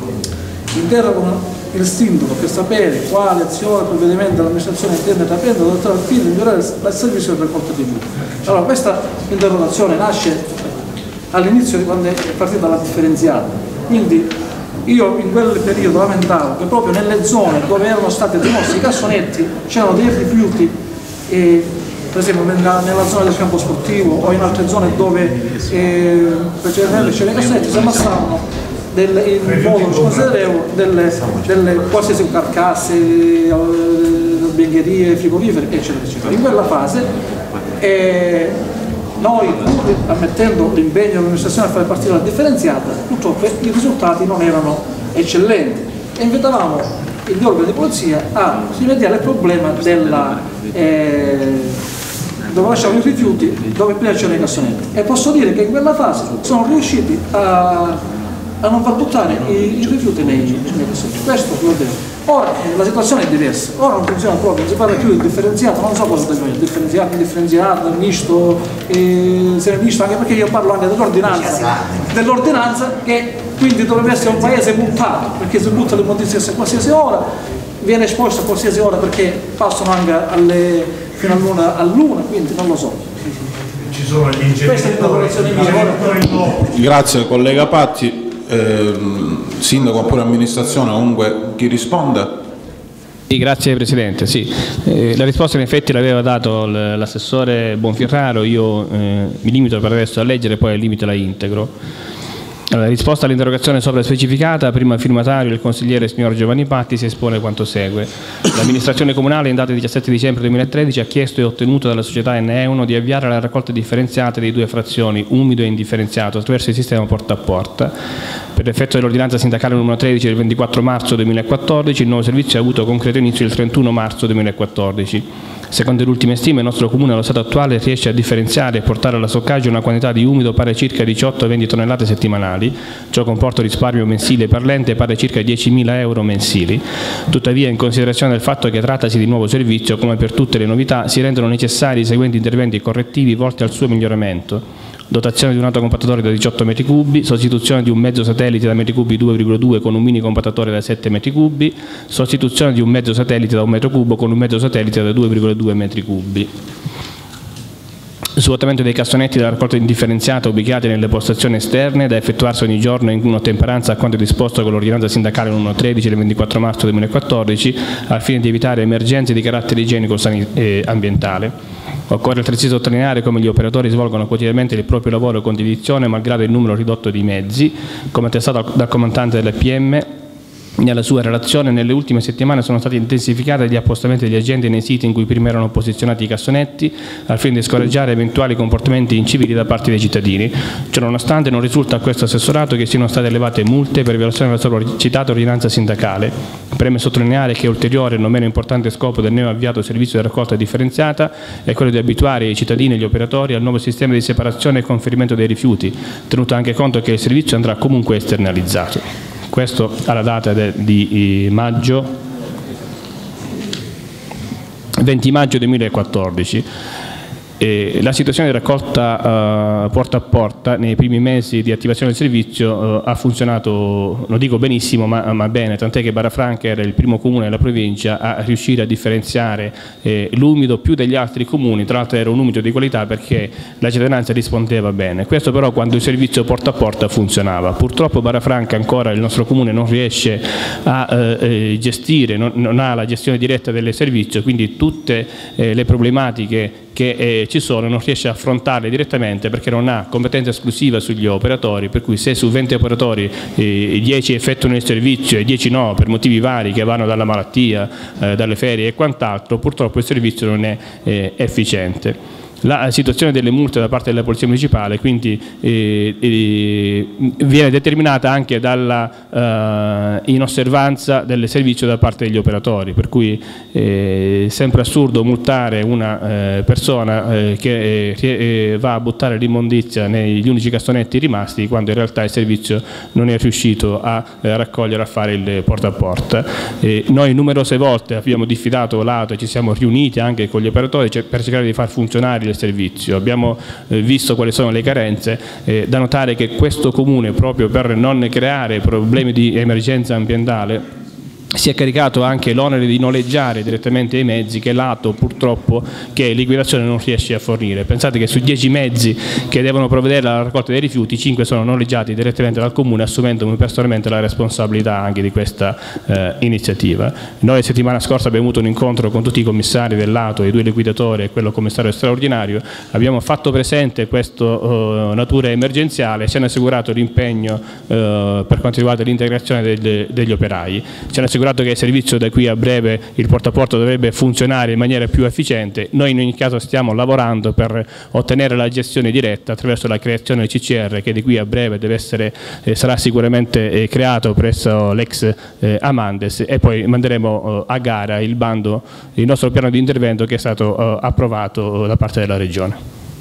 interrogano il sindaco per sapere quale azione o provvedimento l'amministrazione intende intraprendere al fine di migliorare il servizio del raccolto di rifiuti. Allora, questa interrogazione nasce all'inizio di quando è partita la differenziata, quindi io in quel periodo lamentavo che proprio nelle zone dove erano stati rimossi i cassonetti c'erano dei rifiuti, e, per esempio nella, nella zona del campo sportivo o in altre zone dove eh, precedente c'erano i cassonetti si ammassavano Del, in modo considerevole delle, delle qualsiasi carcasse, biancherie, frigoriferi, eccetera, eccetera. In quella fase eh, noi, ammettendo l'impegno dell'amministrazione a fare partire la differenziata, purtroppo i risultati non erano eccellenti e invitavamo gli organi di polizia a rimediare il problema della eh, dove lasciavano i rifiuti dove prima c'erano i cassonetti, e posso dire che in quella fase sono riusciti a a non far buttare i, i rifiuti nei, nei cassonetti. Questo lo devo. Ora la situazione è diversa, ora non funziona proprio, non si parla più di differenziato, non so cosa devo dire, differenziato, indifferenziato, misto, eh, misto, anche perché io parlo anche dell'ordinanza, dell'ordinanza che quindi dovrebbe essere un paese buttato, perché si butta l'immondizia a qualsiasi ora, viene esposto a qualsiasi ora perché passano anche alle, fino all'una, all'una, quindi non lo so. Ci sono gli inceneritori. Grazie collega Patti. Eh, sindaco oppure amministrazione, comunque chi risponde? Sì, grazie Presidente. Sì. Eh, la risposta in effetti l'aveva dato l'assessore Bonfirraro, io eh, mi limito per adesso a leggere e poi al limite la integro. Allora, risposta all'interrogazione sopra specificata, prima firmatario il consigliere signor Giovanni Patti, si espone quanto segue. L'amministrazione comunale in data diciassette dicembre duemilatredici ha chiesto e ottenuto dalla società N E uno di avviare la raccolta differenziata di due frazioni, umido e indifferenziato, attraverso il sistema porta a porta. Per effetto dell'ordinanza sindacale numero tredici del ventiquattro marzo duemilaquattordici, il nuovo servizio ha avuto concreto inizio il trentuno marzo duemilaquattordici. Secondo le ultime stime, il nostro comune allo stato attuale riesce a differenziare e portare alla stoccaggio una quantità di umido pari a circa diciotto venti tonnellate settimanali. Ciò comporta un risparmio mensile per l'ente pari a circa diecimila euro mensili. Tuttavia, in considerazione del fatto che trattasi di nuovo servizio, come per tutte le novità, si rendono necessari i seguenti interventi correttivi volti al suo miglioramento. dotazione di un autocompattatore da diciotto metri cubi, sostituzione di un mezzo satellite da metri cubi due virgola due con un mini compattatore da sette metri cubi, sostituzione di un mezzo satellite da un metro cubo con un mezzo satellite da due virgola due metri cubi. Svuotamento dei cassonetti della raccolta indifferenziata ubicati nelle postazioni esterne, da effettuarsi ogni giorno in ottemperanza a quanto disposto con l'ordinanza sindacale numero tredici del ventiquattro marzo duemilaquattordici, al fine di evitare emergenze di carattere igienico e ambientale. Occorre altresì sottolineare come gli operatori svolgono quotidianamente il proprio lavoro con dedizione malgrado il numero ridotto di mezzi, come attestato dal comandante dell'E P M. Nella sua relazione, nelle ultime settimane sono stati intensificati gli appostamenti degli agenti nei siti in cui prima erano posizionati i cassonetti, al fine di scoraggiare eventuali comportamenti incivili da parte dei cittadini. Ciononostante, non risulta a questo assessorato che siano state elevate multe per violazione della sopra citata ordinanza sindacale. Preme sottolineare che ulteriore e non meno importante scopo del neoavviato servizio di raccolta differenziata è quello di abituare i cittadini e gli operatori al nuovo sistema di separazione e conferimento dei rifiuti, tenuto anche conto che il servizio andrà comunque esternalizzato. Questo alla data di maggio, venti maggio duemilaquattordici. E la situazione di raccolta uh, porta a porta nei primi mesi di attivazione del servizio uh, ha funzionato, non dico benissimo, ma, ma bene, tant'è che Barafranca era il primo comune della provincia a riuscire a differenziare eh, l'umido più degli altri comuni. Tra l'altro era un umido di qualità perché la cittadinanza rispondeva bene. Questo però quando il servizio porta a porta funzionava. Purtroppo Barafranca ancora il nostro comune non riesce a eh, gestire, non, non ha la gestione diretta del servizio, quindi tutte eh, le problematiche che eh, ci sono non riesce a affrontarle direttamente perché non ha competenza esclusiva sugli operatori, per cui se su venti operatori eh, dieci effettuano il servizio e dieci no per motivi vari che vanno dalla malattia, eh, dalle ferie e quant'altro, purtroppo il servizio non è eh, efficiente. La situazione delle multe da parte della Polizia Municipale quindi eh, eh, viene determinata anche dalla eh, inosservanza del servizio da parte degli operatori, per cui è sempre assurdo multare una eh, persona eh, che eh, va a buttare l'immondizia negli unici cassonetti rimasti quando in realtà il servizio non è riuscito a eh, raccogliere, a fare il porta a porta. Eh, noi numerose volte abbiamo diffidato l'A T O e ci siamo riuniti anche con gli operatori per cercare di far funzionare il servizio. Abbiamo eh, visto quali sono le carenze, eh, da notare che questo comune, proprio per non creare problemi di emergenza ambientale, si è caricato anche l'onere di noleggiare direttamente i mezzi che l'A T O purtroppo che liquidazione non riesce a fornire. Pensate che su dieci mezzi che devono provvedere alla raccolta dei rifiuti, cinque sono noleggiati direttamente dal comune, assumendomi personalmente la responsabilità anche di questa eh, iniziativa. Noi la settimana scorsa abbiamo avuto un incontro con tutti i commissari dell'A T O, i due liquidatori e quello commissario straordinario, abbiamo fatto presente questa uh, natura emergenziale, ci hanno assicurato l'impegno uh, per quanto riguarda l'integrazione degli, degli operai, ci hanno assicurato che il servizio da qui a breve, il porta a porta, dovrebbe funzionare in maniera più efficiente. Noi in ogni caso stiamo lavorando per ottenere la gestione diretta attraverso la creazione del C C R che di qui a breve deve essere, eh, sarà sicuramente eh, creato presso l'ex eh, Amandes, e poi manderemo eh, a gara il bando, il nostro piano di intervento che è stato eh, approvato da parte della Regione.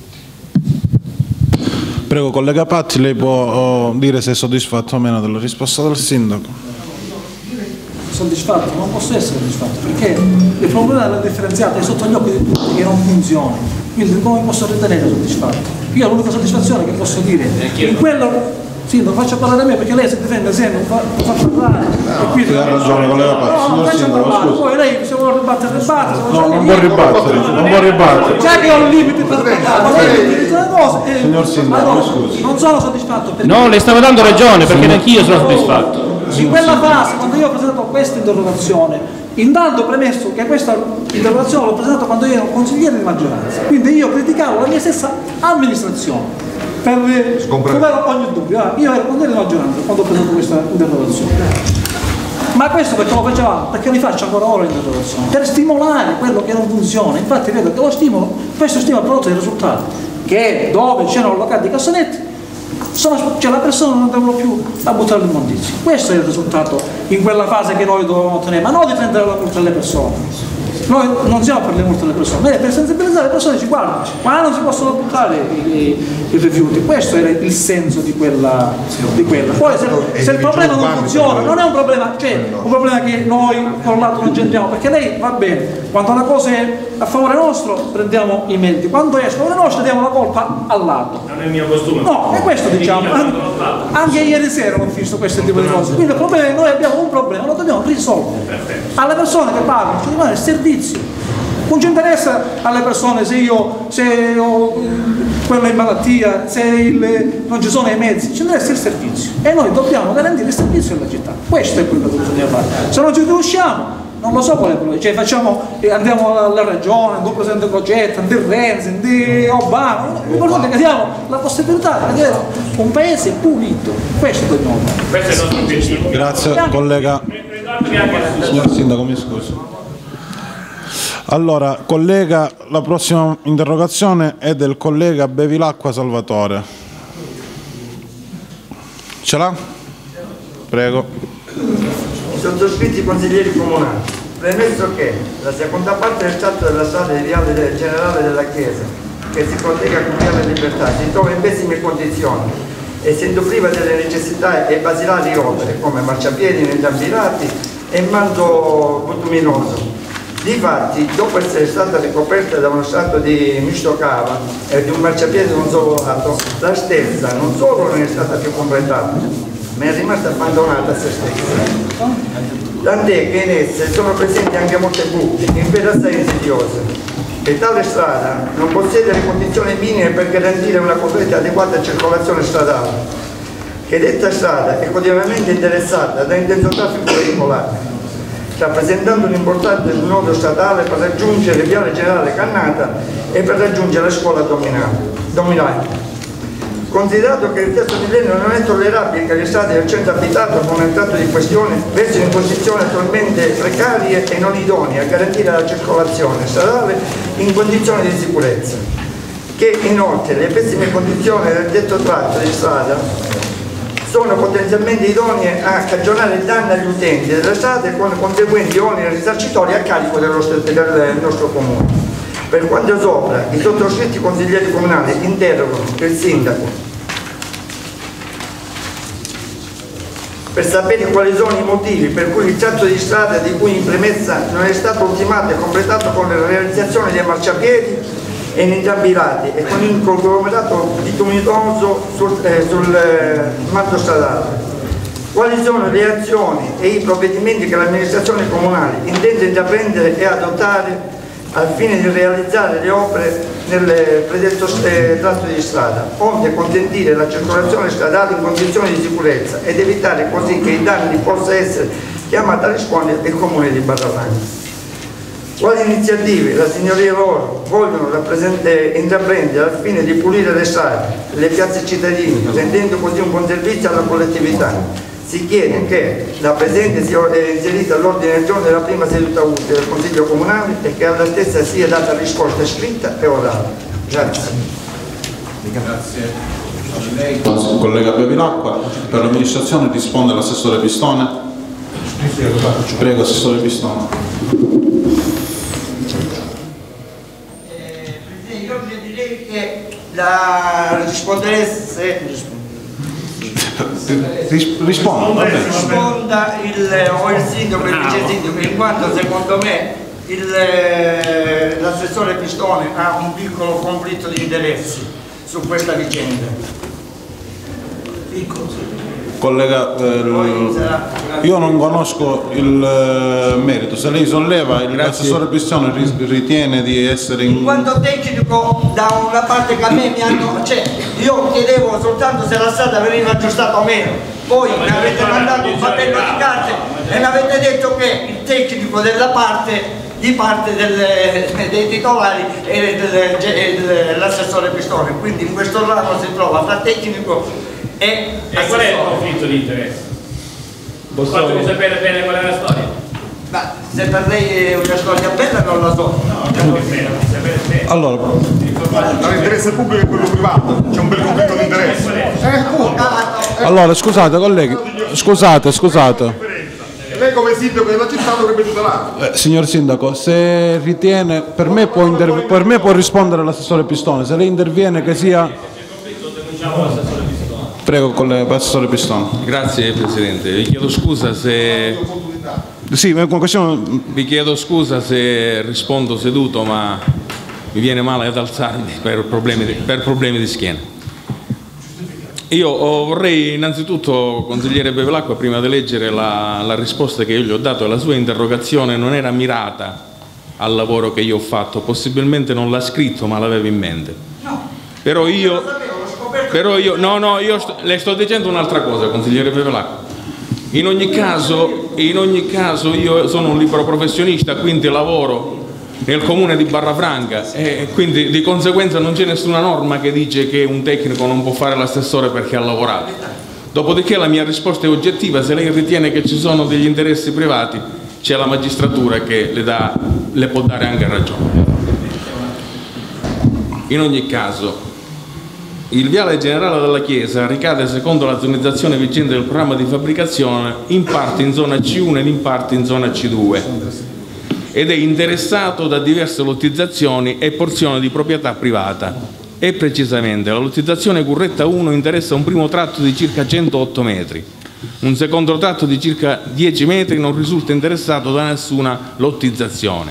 Prego collega Patti, lei può oh, dire se è soddisfatto o meno della risposta del sindaco. Soddisfatto, non posso essere soddisfatto perché il problema della differenziata è sotto gli occhi di tutti che non funziona, quindi come posso ritenere soddisfatto? Io l'unica soddisfazione che posso dire in quello, sì, non faccio parlare a me perché lei si difende sempre, non fa, non fa parlare. Sì, ha ragione collega Patti. No, non faccio parlare, poi lei se vuole ribattere ribatte, no, non può ribattere, non può ribattere. C'è che ho un limite per parlare, signor sindaco, scusi. Non sono soddisfatto perché... No, le stavo dando ragione perché neanch'io sono soddisfatto. In quella fase, quando io ho presentato questa interrogazione, intanto premesso che questa interrogazione l'ho presentata quando io ero consigliere di maggioranza, quindi io criticavo la mia stessa amministrazione per superare ogni dubbio. Io ero consigliere di maggioranza quando ho presentato questa interrogazione. Ma questo perché lo facevamo? Perché li faccio ancora ora l'interrogazione, per stimolare quello che non funziona. Infatti vedo che lo stimolo, questo stimola il prodotto dei risultati, che dove c'erano allocati i cassonetti, Sono, cioè la persona non devono più a buttare l'immondizia. Questo è il risultato in quella fase che noi dovevamo ottenere, ma non di prendere la multa alle persone. noi non siamo per le multe delle persone, noi per sensibilizzare le persone ci guardano, ma non si possono buttare i, i rifiuti, questo era il senso di quella. Di quella. Poi se, se il problema non funziona, non è un problema, cioè un problema che noi con l'altro non c'entriamo, perché lei va bene, quando una cosa è a favore nostro prendiamo i meriti, quando è a favore nostro diamo la colpa all'altro. Non è il mio costume. No, è questo diciamo, anche, anche ieri sera ho visto questo tipo di cose, quindi il problema è che noi abbiamo un problema, lo dobbiamo risolvere. Alle persone che pagano ci rimane il servizio, non ci interessa alle persone se io, se ho quello in malattia, se il, non ci sono i mezzi, ci interessa il servizio e noi dobbiamo garantire il servizio alla città, questo è quello che bisogna fare. Se non ci riusciamo non lo so qual è il problema, cioè facciamo, andiamo alla regione, andiamo presente progetto, andiamo Renzi, andiamo Obama, l'importante è che diamo la possibilità di avere un paese pulito, questo dobbiamo fare. Questo è il nostro obiettivo. Grazie collega. Signor Sindaco, mi scusi. Allora, collega, la prossima interrogazione è del collega Bevilacqua Salvatore. Ce l'ha? Prego. Sottoscritti consiglieri comunali, premesso che la seconda parte del tratto della strada di Viale Generale della Chiesa, che si collega con Viale Libertà, si trova in pessime condizioni, essendo priva delle necessità e basilari opere come marciapiedi in entrambi i lati e mando bituminoso. Difatti, dopo essere stata ricoperta da uno strato di misto cava e di un marciapiede da un solo lato, la stessa non solo non è stata più completata, ma è rimasta abbandonata a se stessa. Tant'è che in esse sono presenti anche molte buche, in verità assai insidiose. E tale strada non possiede le condizioni minime per garantire una completa e adeguata circolazione stradale, che detta strada è quotidianamente interessata da intenso traffico veicolare, rappresentando un importante nodo stradale per raggiungere Viale Generale Cannata e per raggiungere la scuola dominante. Considerato che il testo di legge non è tollerabile che le strade del centro abitato con il tratto di questione restino in condizioni attualmente precarie e non idonee a garantire la circolazione stradale in condizioni di sicurezza, che inoltre le pessime condizioni del detto tratto di strada sono potenzialmente idonee a cagionare danni agli utenti delle strade con conseguenti oneri risarcitori a carico dello, del nostro comune. Per quanto sopra, i sottoscritti consiglieri comunali interrogano il sindaco per sapere quali sono i motivi per cui il tratto di strada di cui in premessa non è stato ultimato e completato con la realizzazione dei marciapiedi e in entrambi i lati e con il conglomerato bituminoso sul, eh, sul eh, manto stradale. Quali sono le azioni e i provvedimenti che l'amministrazione comunale intende intraprendere e adottare al fine di realizzare le opere nel predetto eh, tratto di strada, onde consentire la circolazione stradale in condizioni di sicurezza ed evitare così che i danni possa essere chiamato a rispondere il Comune di Barralagna. Quali iniziative la signoria loro vogliono intraprendere al fine di pulire le strade, le piazze cittadine, rendendo così un buon servizio alla collettività. Si chiede che la presente sia inserita all'ordine del giorno della prima seduta utile del Consiglio Comunale e che alla stessa sia data risposta scritta e orale. Grazie. Grazie a lei, collega Bevilacqua. Per l'amministrazione risponde l'assessore Pistone. Prego, assessore Pistone. Eh, Presidente, io direi che la risponderesse Risponda, risponda il, o il sindaco e il vice sindaco, in quanto secondo me l'assessore Pistone ha un piccolo conflitto di interessi su questa vicenda. Collega, eh, io non conosco il eh, merito, se lei solleva l'assessore Pistone ritiene di essere in... in quanto tecnico da una parte che a me mi hanno, cioè io chiedevo soltanto se la strada veniva aggiustata o meno, poi mi avete mandato un papello di carte e mi avete detto che il tecnico della parte di parte delle, dei titolari e dell'assessore Pistone, quindi in questo ramo si trova fra tecnico e, e qual è il conflitto di interesse? Ho fatto di sapere bene qual è la storia? Ma se per lei è una storia bella non la so. No, non è bella, sapere bene. Allora, l'interesse pubblico e quello privato, c'è un bel conflitto di interesse. allora scusate colleghi, scusate, scusate. Lei come sindaco della città dovrebbe tutelarlo. Eh, signor Sindaco, se ritiene, per me può, interv- per me può rispondere l'assessore Pistone, se lei interviene che sia... Prego con l'assessore Pistone. Grazie Presidente, vi chiedo scusa se... Sì, con questo... Vi chiedo scusa se rispondo seduto, ma mi viene male ad alzarmi per problemi di, per problemi di schiena. Io vorrei innanzitutto, consigliere Bevilacqua, prima di leggere la, la risposta che io gli ho dato, la sua interrogazione non era mirata al lavoro che io ho fatto, possibilmente non l'ha scritto ma l'aveva in mente. Però io, però io, no, no, io sto, le sto dicendo un'altra cosa, consigliere Bevilacqua. In ogni caso, in ogni caso io sono un libero professionista, quindi lavoro nel comune di Barrafranca e quindi di conseguenza non c'è nessuna norma che dice che un tecnico non può fare l'assessore perché ha lavorato. Dopodiché la mia risposta è oggettiva, se lei ritiene che ci sono degli interessi privati c'è la magistratura che le, dà, le può dare anche ragione. In ogni caso, il viale generale della Chiesa ricade secondo la zonizzazione vigente del programma di fabbricazione in parte in zona C uno ed in parte in zona C due ed è interessato da diverse lottizzazioni e porzioni di proprietà privata e precisamente la lottizzazione Curretta uno interessa un primo tratto di circa centootto metri, un secondo tratto di circa dieci metri non risulta interessato da nessuna lottizzazione,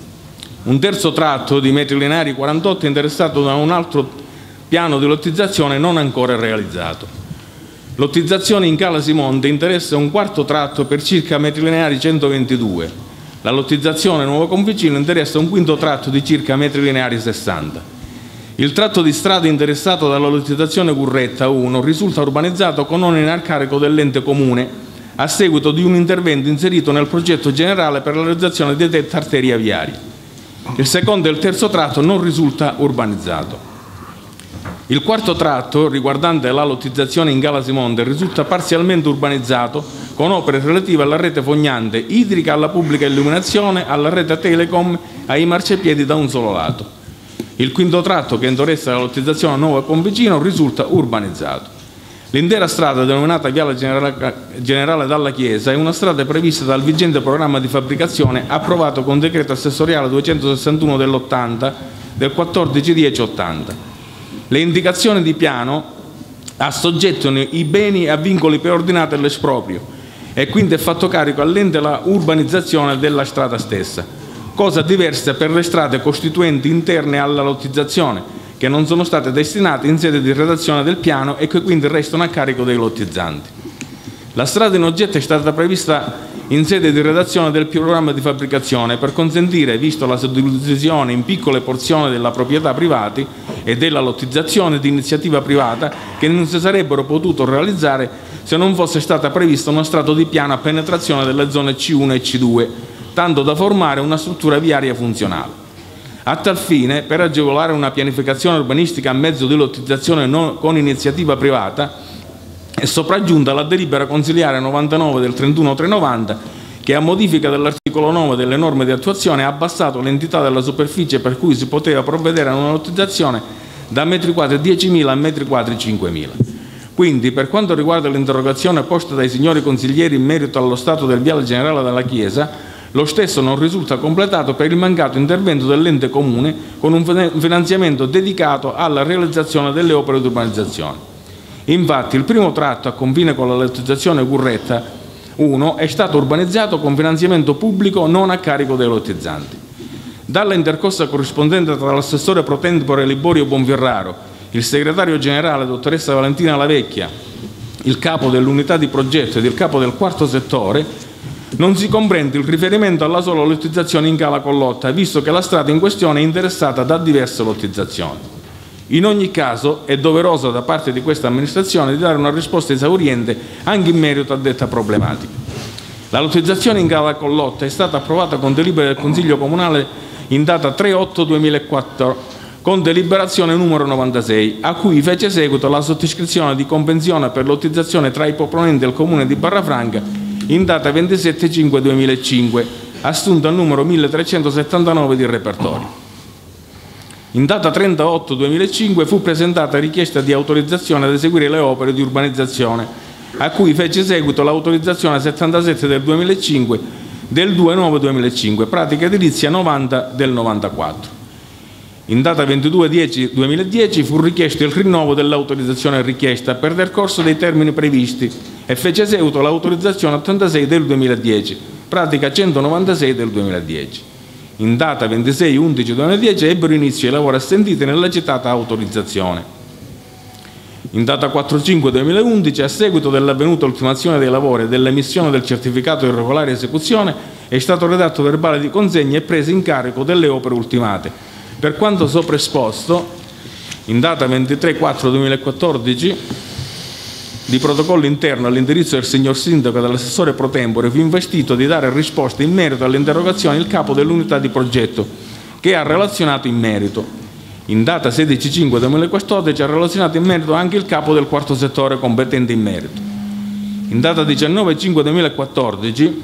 un terzo tratto di metri lineari quarantotto è interessato da un altro piano di lottizzazione non ancora realizzato. Lottizzazione in Cala Simonte interessa un quarto tratto per circa metri lineari centoventidue. La lottizzazione Nuovo Conficino interessa un quinto tratto di circa metri lineari sessanta. Il tratto di strada interessato dalla lottizzazione Curretta uno risulta urbanizzato con onere a carico dell'ente comune a seguito di un intervento inserito nel progetto generale per la realizzazione di detta arteria viaria. Il secondo e il terzo tratto non risulta urbanizzato. Il quarto tratto, riguardante la lottizzazione in Cala Simonte, risulta parzialmente urbanizzato con opere relative alla rete fognante idrica, alla pubblica illuminazione, alla rete telecom, ai marciapiedi da un solo lato. Il quinto tratto, che interessa la lottizzazione Nuovo Conficino, risulta urbanizzato. L'intera strada, denominata Viale Generale dalla Chiesa, è una strada prevista dal vigente programma di fabbricazione approvato con decreto assessoriale duecentosessantuno dell'ottanta del quattordici dieci ottanta. Le indicazioni di piano assoggettano i beni a vincoli preordinati all'esproprio e quindi è fatto carico all'ente la urbanizzazione della strada stessa, cosa diversa per le strade costituenti interne alla lottizzazione, che non sono state destinate in sede di redazione del piano e che quindi restano a carico dei lottizzanti. La strada in oggetto è stata prevista in sede di redazione del programma di fabbricazione per consentire, visto la suddivisione in piccole porzioni della proprietà privati e della lottizzazione di iniziativa privata, che non si sarebbero potuto realizzare se non fosse stata prevista uno strato di piano a penetrazione delle zone C uno e C due, tanto da formare una struttura viaria funzionale. A tal fine, per agevolare una pianificazione urbanistica a mezzo di lottizzazione non con iniziativa privata, è sopraggiunta la delibera consiliare novantanove del trentuno tre novanta che a modifica dell'articolo nove delle norme di attuazione ha abbassato l'entità della superficie per cui si poteva provvedere a una lottizzazione da metri quadri diecimila a metri quadri cinquemila. Quindi, per quanto riguarda l'interrogazione posta dai signori consiglieri in merito allo stato del viale generale della Chiesa, lo stesso non risulta completato per il mancato intervento dell'ente comune con un finanziamento dedicato alla realizzazione delle opere di urbanizzazione. Infatti il primo tratto a confine con la lottizzazione Curretta uno è stato urbanizzato con finanziamento pubblico non a carico dei lottizzanti. Dalla intercorsa corrispondente tra l'assessore pro tempore Liborio Bonferraro, il segretario generale dottoressa Valentina Lavecchia, il capo dell'unità di progetto ed il capo del quarto settore, non si comprende il riferimento alla sola lottizzazione in Cala Collotta, visto che la strada in questione è interessata da diverse lottizzazioni. In ogni caso è doveroso da parte di questa amministrazione di dare una risposta esauriente anche in merito a detta problematica. La lottizzazione in Cala Collotta è stata approvata con delibera del Consiglio Comunale in data tre otto duemilaquattro con deliberazione numero novantasei, a cui fece seguito la sottoscrizione di convenzione per lottizzazione tra i proponenti del Comune di Barrafranca in data ventisette cinque duemilacinque, assunta al numero milletrecentosettantanove di repertorio. In data trenta otto duemilacinque fu presentata richiesta di autorizzazione ad eseguire le opere di urbanizzazione a cui fece seguito l'autorizzazione settantasette del duemilacinque del due nove duemilacinque, pratica edilizia novanta del novantaquattro. In data ventidue dieci duemiladieci fu richiesto il rinnovo dell'autorizzazione richiesta per decorso dei termini previsti e fece seguito l'autorizzazione ottantasei del duemiladieci, pratica centonovantasei del duemiladieci. In data ventisei undici duemiladieci ebbero inizio i lavori assentiti nella citata autorizzazione. In data quattro cinque duemilaundici, a seguito dell'avvenuta ultimazione dei lavori e dell'emissione del certificato di regolare esecuzione, è stato redatto verbale di consegna e presa in carico delle opere ultimate. Per quanto sopra esposto, in data ventitré quattro duemilaquattordici, di protocollo interno all'indirizzo del signor Sindaco e dell'assessore pro tempore, fu investito di dare risposta in merito alle interrogazioni il capo dell'unità di progetto, che ha relazionato in merito. In data sedici cinque duemilaquattordici ha relazionato in merito anche il capo del quarto settore competente in merito. In data diciannove cinque duemilaquattordici,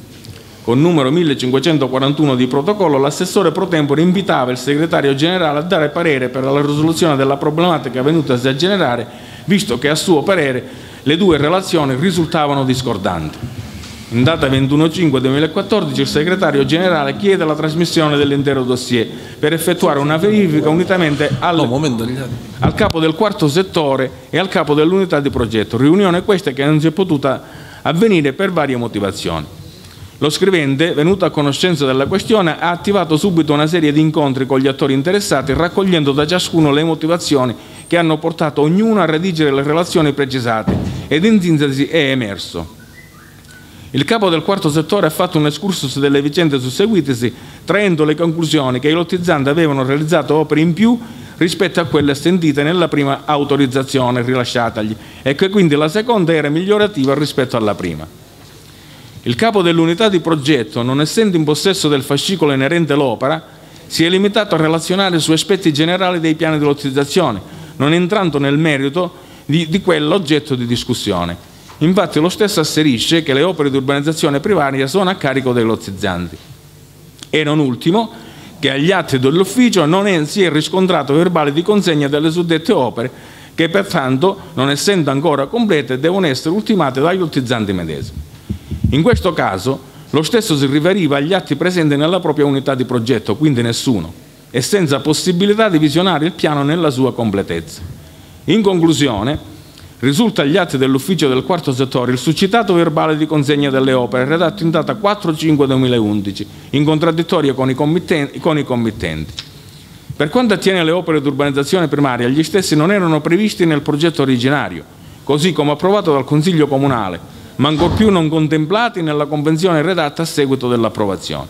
con numero millecinquecentoquarantuno di protocollo, l'assessore pro tempore invitava il segretario generale a dare parere per la risoluzione della problematica venutasi a generare, visto che a suo parere le due relazioni risultavano discordanti. In data ventuno cinque duemilaquattordici il segretario generale chiede la trasmissione dell'intero dossier per effettuare una verifica unitamente al, al capo del quarto settore e al capo dell'unità di progetto, riunione questa che non si è potuta avvenire per varie motivazioni. Lo scrivente, venuto a conoscenza della questione, ha attivato subito una serie di incontri con gli attori interessati, raccogliendo da ciascuno le motivazioni che hanno portato ognuno a redigere le relazioni precisate ed in sintesi è emerso. Il capo del quarto settore ha fatto un excursus delle vicende susseguitesi, traendo le conclusioni che i lottizzanti avevano realizzato opere in più rispetto a quelle sentite nella prima autorizzazione rilasciatagli e che quindi la seconda era migliorativa rispetto alla prima. Il capo dell'unità di progetto, non essendo in possesso del fascicolo inerente all'opera, si è limitato a relazionare su aspetti generali dei piani di lottizzazione, non entrando nel merito di, di quell'oggetto di discussione. Infatti lo stesso asserisce che le opere di urbanizzazione primaria sono a carico dei lottizzanti. E non ultimo, che agli atti dell'ufficio non è, si è riscontrato verbale di consegna delle suddette opere, che pertanto, non essendo ancora complete, devono essere ultimate dagli lottizzanti medesimi. In questo caso, lo stesso si riferiva agli atti presenti nella propria unità di progetto, quindi nessuno, e senza possibilità di visionare il piano nella sua completezza. In conclusione, risulta agli atti dell'ufficio del quarto settore il succitato verbale di consegna delle opere redatto in data quattro cinque duemilaundici, in contraddittorio con i committenti. Con i committenti. Per quanto attiene alle opere di urbanizzazione primaria, gli stessi non erano previsti nel progetto originario, così come approvato dal Consiglio Comunale, ma ancor più non contemplati nella convenzione redatta a seguito dell'approvazione.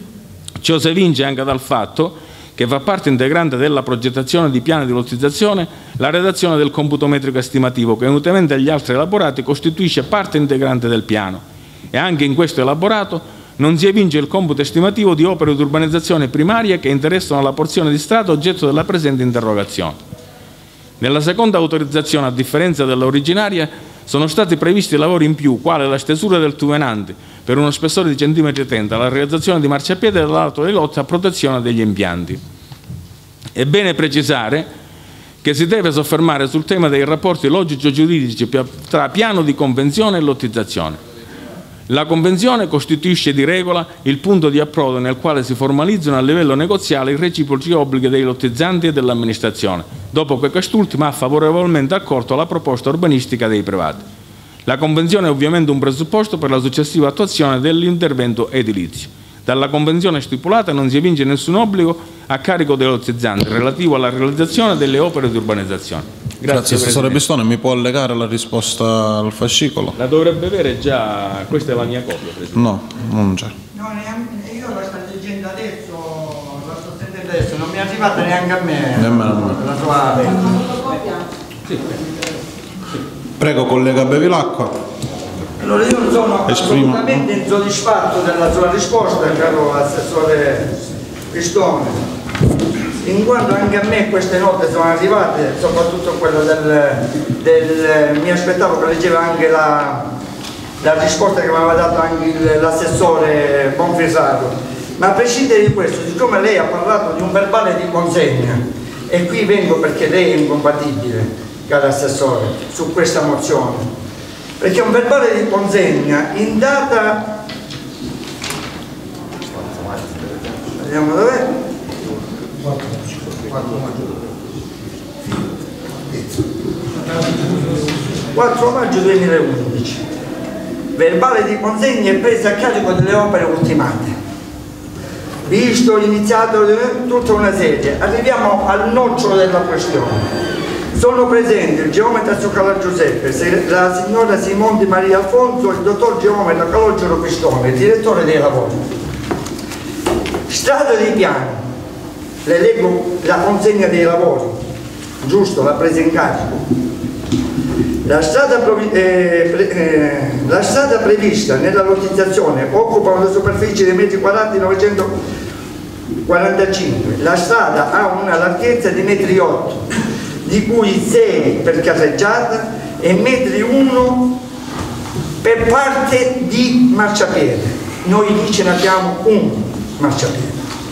Ciò si evince anche dal fatto che fa parte integrante della progettazione di piani di lottizzazione la redazione del computo metrico estimativo che, unitamente agli altri elaborati, costituisce parte integrante del piano, e anche in questo elaborato non si evince il computo estimativo di opere di urbanizzazione primaria che interessano la porzione di strada oggetto della presente interrogazione. Nella seconda autorizzazione, a differenza dell'originaria, sono stati previsti lavori in più, quale la stesura del tubenante per uno spessore di centimetri trenta, la realizzazione di marciapiede dall'alto dei lotti a protezione degli impianti. È bene precisare che si deve soffermare sul tema dei rapporti logico-giuridici tra piano di convenzione e lottizzazione. La convenzione costituisce di regola il punto di approdo nel quale si formalizzano a livello negoziale i reciproci obblighi dei lottizzanti e dell'amministrazione, dopo che quest'ultima ha favorevolmente accolto la proposta urbanistica dei privati. La convenzione è ovviamente un presupposto per la successiva attuazione dell'intervento edilizio. Dalla convenzione stipulata non si evince nessun obbligo a carico dei lottizzanti relativo alla realizzazione delle opere di urbanizzazione. Grazie, Grazie Assessore Pistone, mi può allegare la risposta al fascicolo? La dovrebbe avere già, questa è la mia copia, Presidente. No, non c'è. No, neanche, io la sto leggendo adesso, la sto sentendo adesso, non mi è arrivata neanche a me. Nemmeno a me. La sua... Sì. Prego collega Bevilacqua. Allora io non sono Esprimo. assolutamente insoddisfatto della sua risposta, caro Assessore Pistone, in quanto anche a me queste note sono arrivate, soprattutto quella del, del mi aspettavo che leggeva anche la, la risposta che mi aveva dato anche l'assessore Bonfrisato, ma a prescindere di questo, siccome lei ha parlato di un verbale di consegna, e qui vengo perché lei è incompatibile, caro Assessore, su questa mozione, perché un verbale di consegna in data, vediamo dov'è, quattro maggio duemilaundici, verbale di consegna e presa a carico delle opere ultimate, visto iniziato tutta una serie. Arriviamo al nocciolo della questione. Sono presenti il geometra Zuccala Giuseppe, la signora Simon Di Maria Alfonso, il dottor geometra Calogero Pistone, direttore dei lavori. Strada dei piani, le leggo la consegna dei lavori, giusto, la presa in carico. La strada, eh, pre, eh, la strada prevista nella lottizzazione occupa una superficie di metri quadrati novecentoquarantacinque. La strada ha una larghezza di metri otto, di cui sei per carreggiata e metri uno per parte di marciapiede. Noi lì ce ne abbiamo un marciapiede.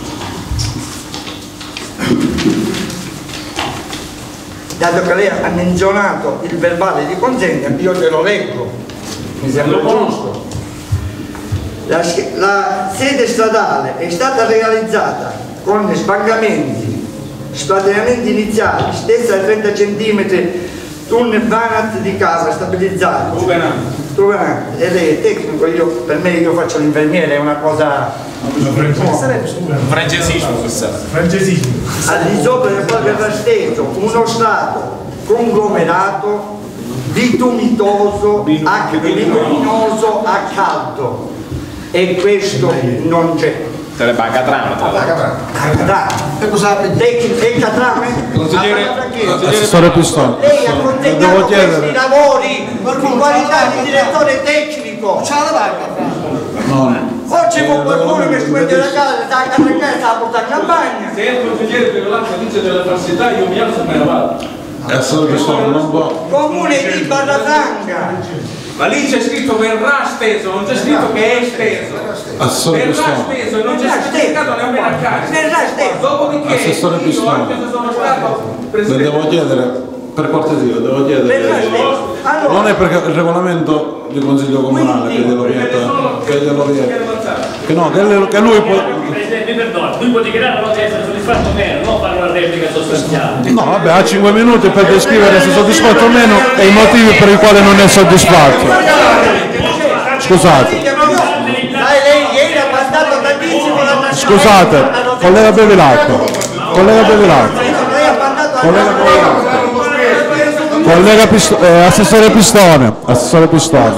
Dato che lei ha menzionato il verbale di consegna, io te lo leggo, mi sembra giusto. La, la sede stradale è stata realizzata con sbancamenti, spadronamenti iniziali, stessa a trenta centimetri, tunnel vanat di casa stabilizzato. Truvenante. E lei è tecnico, io, per me io faccio l'infermiere, è una cosa... Francesismo, francesismo. Al di sopra del quale verrà steso uno strato conglomerato bitumitoso a, bituminoso a caldo, e questo non c'è. Sarebbe a Catrame, tra l'altro. E cosa tecnica trame? Consigliere, assessore Pistone. Lei ha consegnato questi lavori in qualità di direttore tecnico. No. Oggi può qualcuno che si mette la casa, sta a carregare, sta a portare in campagna. Se il consigliere per la dice della falsità, io mi alzo e me ne vado. Assessore Pistone, non può. Comune di Barrafranca. Ma lì c'è scritto verrà steso, non c'è scritto che è steso. Assessore Verrà Pistone. steso e non c'è certificato nemmeno a casa. Verrà steso. Dopodiché Assessore io, Pistone. anche se sono stato Le presidente, devo chiedere, per cortesia, devo Verrà chiedere. steso. Allora, Non è perché il regolamento di consiglio comunale che glielo vieta, che glielo vieta. Che no, che lui, che lui può. Presidente, mi perdoni, lui può dichiarare la essere soddisfatto o meno, non fare una replica sostanziale. No, vabbè, ha cinque minuti per descrivere se è soddisfatto o meno e i motivi per i quali non è soddisfatto. Scusate. sai, lei ieri ha passato tantissimo la trasparenza. Scusate, collega Bevilacqua. Collega Bevilacqua. Lei ha passato Collega Bevilacqua. Collega Pisto- eh, assessore Pistone. Assessore Pistone.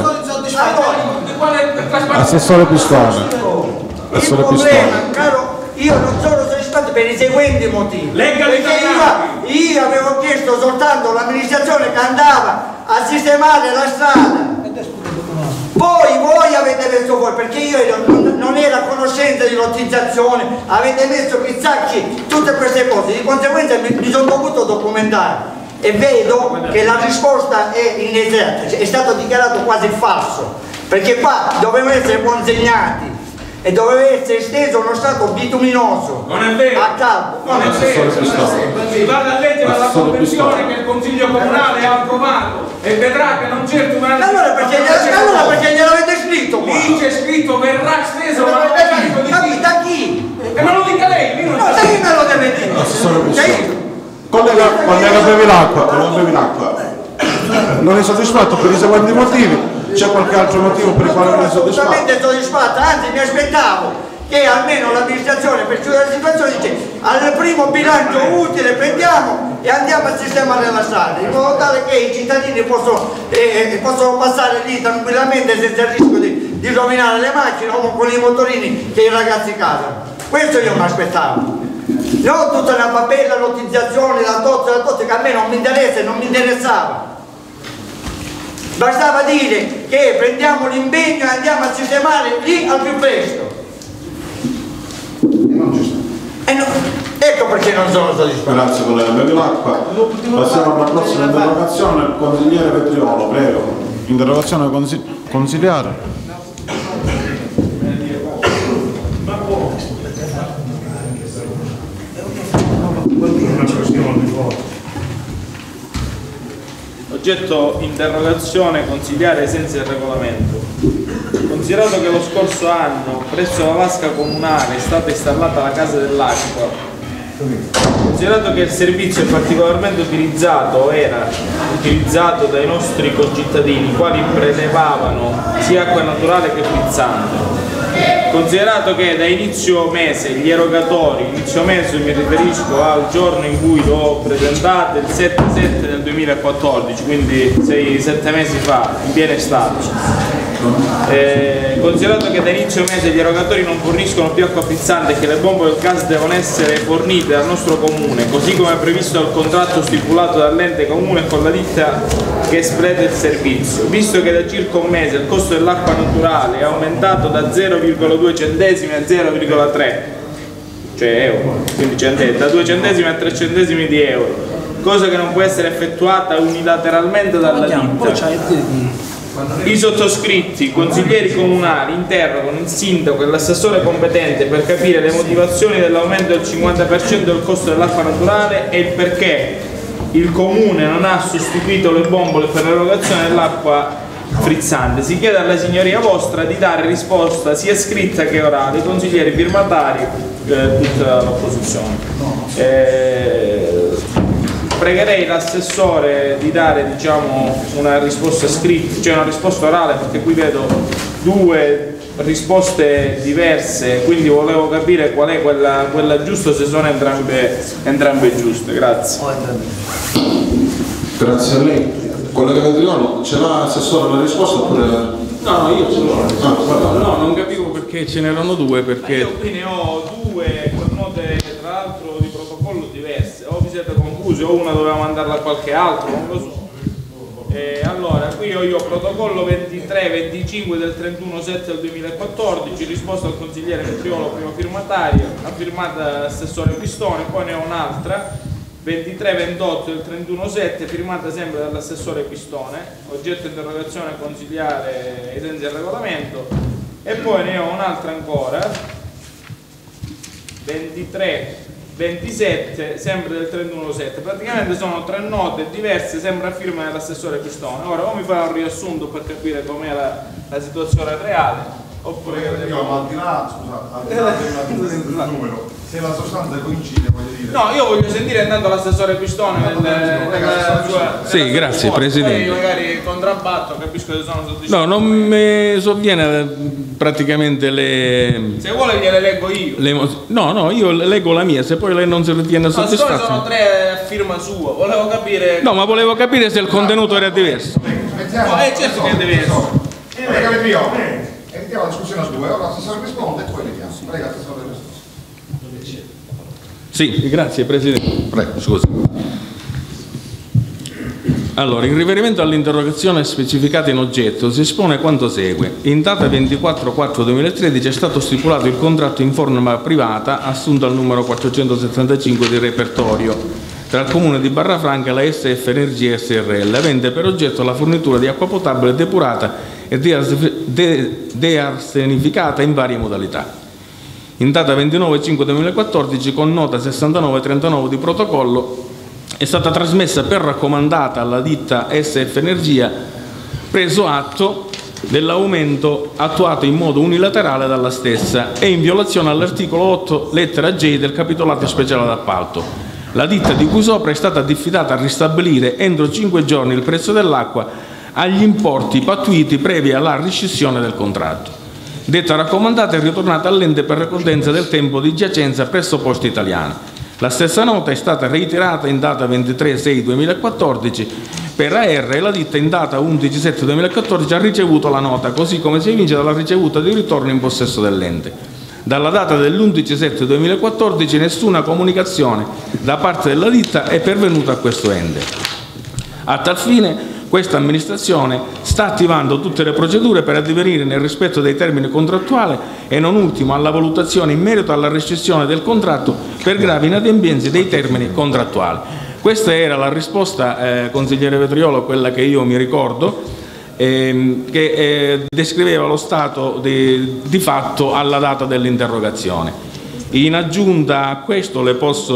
Assessore Pistone. il Assessore problema, Pistone. caro, io non sono soddisfatto per i seguenti motivi. Perché io, io avevo chiesto soltanto l'amministrazione che andava a sistemare la strada. Poi voi avete messo fuori, perché io ero, non, non ero a conoscenza di lottizzazione, avete messo pizzacchi, tutte queste cose, di conseguenza mi, mi sono dovuto documentare e vedo che la risposta è inesatta, è stato dichiarato quasi falso, perché qua dovevano essere consegnati e doveva essere esteso uno strato bituminoso. Non è vero. A caldo. Non è vero. Si vada a leggere la convenzione che il Consiglio Comunale ha approvato e vedrà che non c'è una... Allora perché, allora perché gliel'avete scritto qua? Lì c'è scritto verrà steso ma non è carico di chi? Da chi? E me lo dica lei, io non no, so. lei me lo deve dire. Collega, collega Bevilacqua, collega Bevilacqua. Non è soddisfatto per i seguenti motivi. C'è qualche altro motivo per il quale non è soddisfatto? Assolutamente soddisfatto, anzi mi aspettavo che almeno l'amministrazione per chiudere la situazione dice al primo bilancio utile prendiamo e andiamo a sistemare la strada, in modo tale che i cittadini possono, eh, possono passare lì tranquillamente senza il rischio di, di rovinare le macchine o con i motorini che i ragazzi casano. Questo io mi aspettavo. Non tutta una papella, lottizzazione, la tozza, la tozza, che a me non mi interessa e non mi interessava. Bastava dire che prendiamo l'impegno e andiamo a sistemare lì al più presto. E no, ecco perché non sono soddisfatto. Grazie collega Bevilacqua. Passiamo alla prossima interrogazione, consigliere Vetriolo, prego. Interrogazione consi consiliare. Oggetto interrogazione consigliare ai sensi del regolamento. Considerato che lo scorso anno presso la vasca comunale è stata installata la casa dell'acqua, considerato che il servizio è particolarmente utilizzato, era utilizzato dai nostri concittadini, i quali prelevavano sia acqua naturale che frizzante, considerato che da inizio mese gli erogatori, inizio mese mi riferisco al giorno in cui l'ho presentato, il sette sette del duemilaquattordici, quindi sei sette mesi fa, in piena estate. Eh, considerato che da inizio mese gli erogatori non forniscono più acqua frizzante e che le bombole del gas devono essere fornite dal nostro comune, così come previsto dal contratto stipulato dall'ente comune con la ditta che esplete il servizio, visto che da circa un mese il costo dell'acqua naturale è aumentato da zero virgola due centesimi a zero virgola tre, cioè euro, quindi centesimi, da due centesimi a tre centesimi di euro, cosa che non può essere effettuata unilateralmente dalla ditta. I sottoscritti, consiglieri comunali, interrogano il sindaco e l'assessore competente per capire le motivazioni dell'aumento del cinquanta per cento del costo dell'acqua naturale e il perché il comune non ha sostituito le bombole per l'erogazione dell'acqua frizzante. Si chiede alla signoria vostra di dare risposta sia scritta che orale, i consiglieri firmatari, eh, tutta l'opposizione. Eh, Pregherei l'assessore di dare, diciamo, una risposta scritta, cioè una risposta orale, perché qui vedo due risposte diverse, quindi volevo capire qual è quella, quella giusta, se sono entrambe, entrambe giuste. Grazie. Grazie a lei. Collega Vetriolo, ce l'ha l'assessore la risposta oppure... No, no, io ce l'ho. Ah, no, non capivo perché ce n'erano due, perché... Io qui ne ho due con note, tra l'altro, di protocollo diverse, o vi siete confusi o una doveva mandarla a qualche altro, non lo so. Eh, allora, qui ho io protocollo ventitré venticinque del trentuno sette del duemilaquattordici, risposta al consigliere Vetriolo, primo firmatario, ha firmato l'assessore Pistone, poi ne ho un'altra, ventitré ventotto del trentuno sette, firmata sempre dall'assessore Pistone, oggetto interrogazione consigliare ai sensi del regolamento, e poi ne ho un'altra ancora, ventitré ventisette, sempre del trentuno sette. Praticamente sono tre note diverse, sempre a firma dell'assessore Pistone. Ora o mi fa un riassunto per capire com'è la, la situazione reale, oppure... Io, ma al di là, scusa, al di là della differenza del numero, se la sostanza coincide, voglio dire... No, io voglio sentire intanto l'assessore Pistone nel, nella, nella sua... Sì, nella grazie sua Presidente. Poi magari contrabbatto, capisco che sono soddisfatto. No, non mi sovviene praticamente le... Se vuole gliele leggo io. Le, no, no, io leggo la mia, se poi lei non si ritiene soddisfatto... No, sono tre a firma sua, volevo capire... No, ma volevo capire se il contenuto era diverso. No, è certo che è diverso. Prega, Vetriolo, evitiamo la discussione a due, ora l'assessore risponde e poi vediamo. Prega, assessore risponde. Sì, grazie Presidente. Prego, scusi. Allora, in riferimento all'interrogazione specificata in oggetto, si espone quanto segue. In data ventiquattro quattro duemilatredici è stato stipulato il contratto in forma privata assunto al numero quattrocentosettantacinque di repertorio tra il Comune di Barrafranca e la S F Energia S R L, avente per oggetto la fornitura di acqua potabile depurata e dearsenificata in varie modalità. In data ventinove cinque duemilaquattordici, con nota sessantanove trentanove di protocollo, è stata trasmessa per raccomandata alla ditta S F Energia, preso atto dell'aumento attuato in modo unilaterale dalla stessa e in violazione all'articolo otto lettera J del capitolato speciale d'appalto. La ditta di cui sopra è stata diffidata a ristabilire entro cinque giorni il prezzo dell'acqua agli importi pattuiti previa la riscissione del contratto. Detta raccomandata è ritornata all'ente per ricorrenza del tempo di giacenza presso Poste Italiane. La stessa nota è stata reiterata in data ventitré sei duemilaquattordici per A R e la ditta in data undici sette duemilaquattordici ha ricevuto la nota, così come si evince dalla ricevuta di ritorno in possesso dell'ente. Dalla data dell'undici sette duemilaquattordici nessuna comunicazione da parte della ditta è pervenuta a questo ente. A tal fine questa amministrazione sta attivando tutte le procedure per addivenire nel rispetto dei termini contrattuali e non ultimo alla valutazione in merito alla rescissione del contratto per gravi inadempienze dei termini contrattuali. Questa era la risposta, eh, consigliere Vetriolo, quella che io mi ricordo, ehm, che eh, descriveva lo stato di, di fatto alla data dell'interrogazione. In aggiunta a questo le posso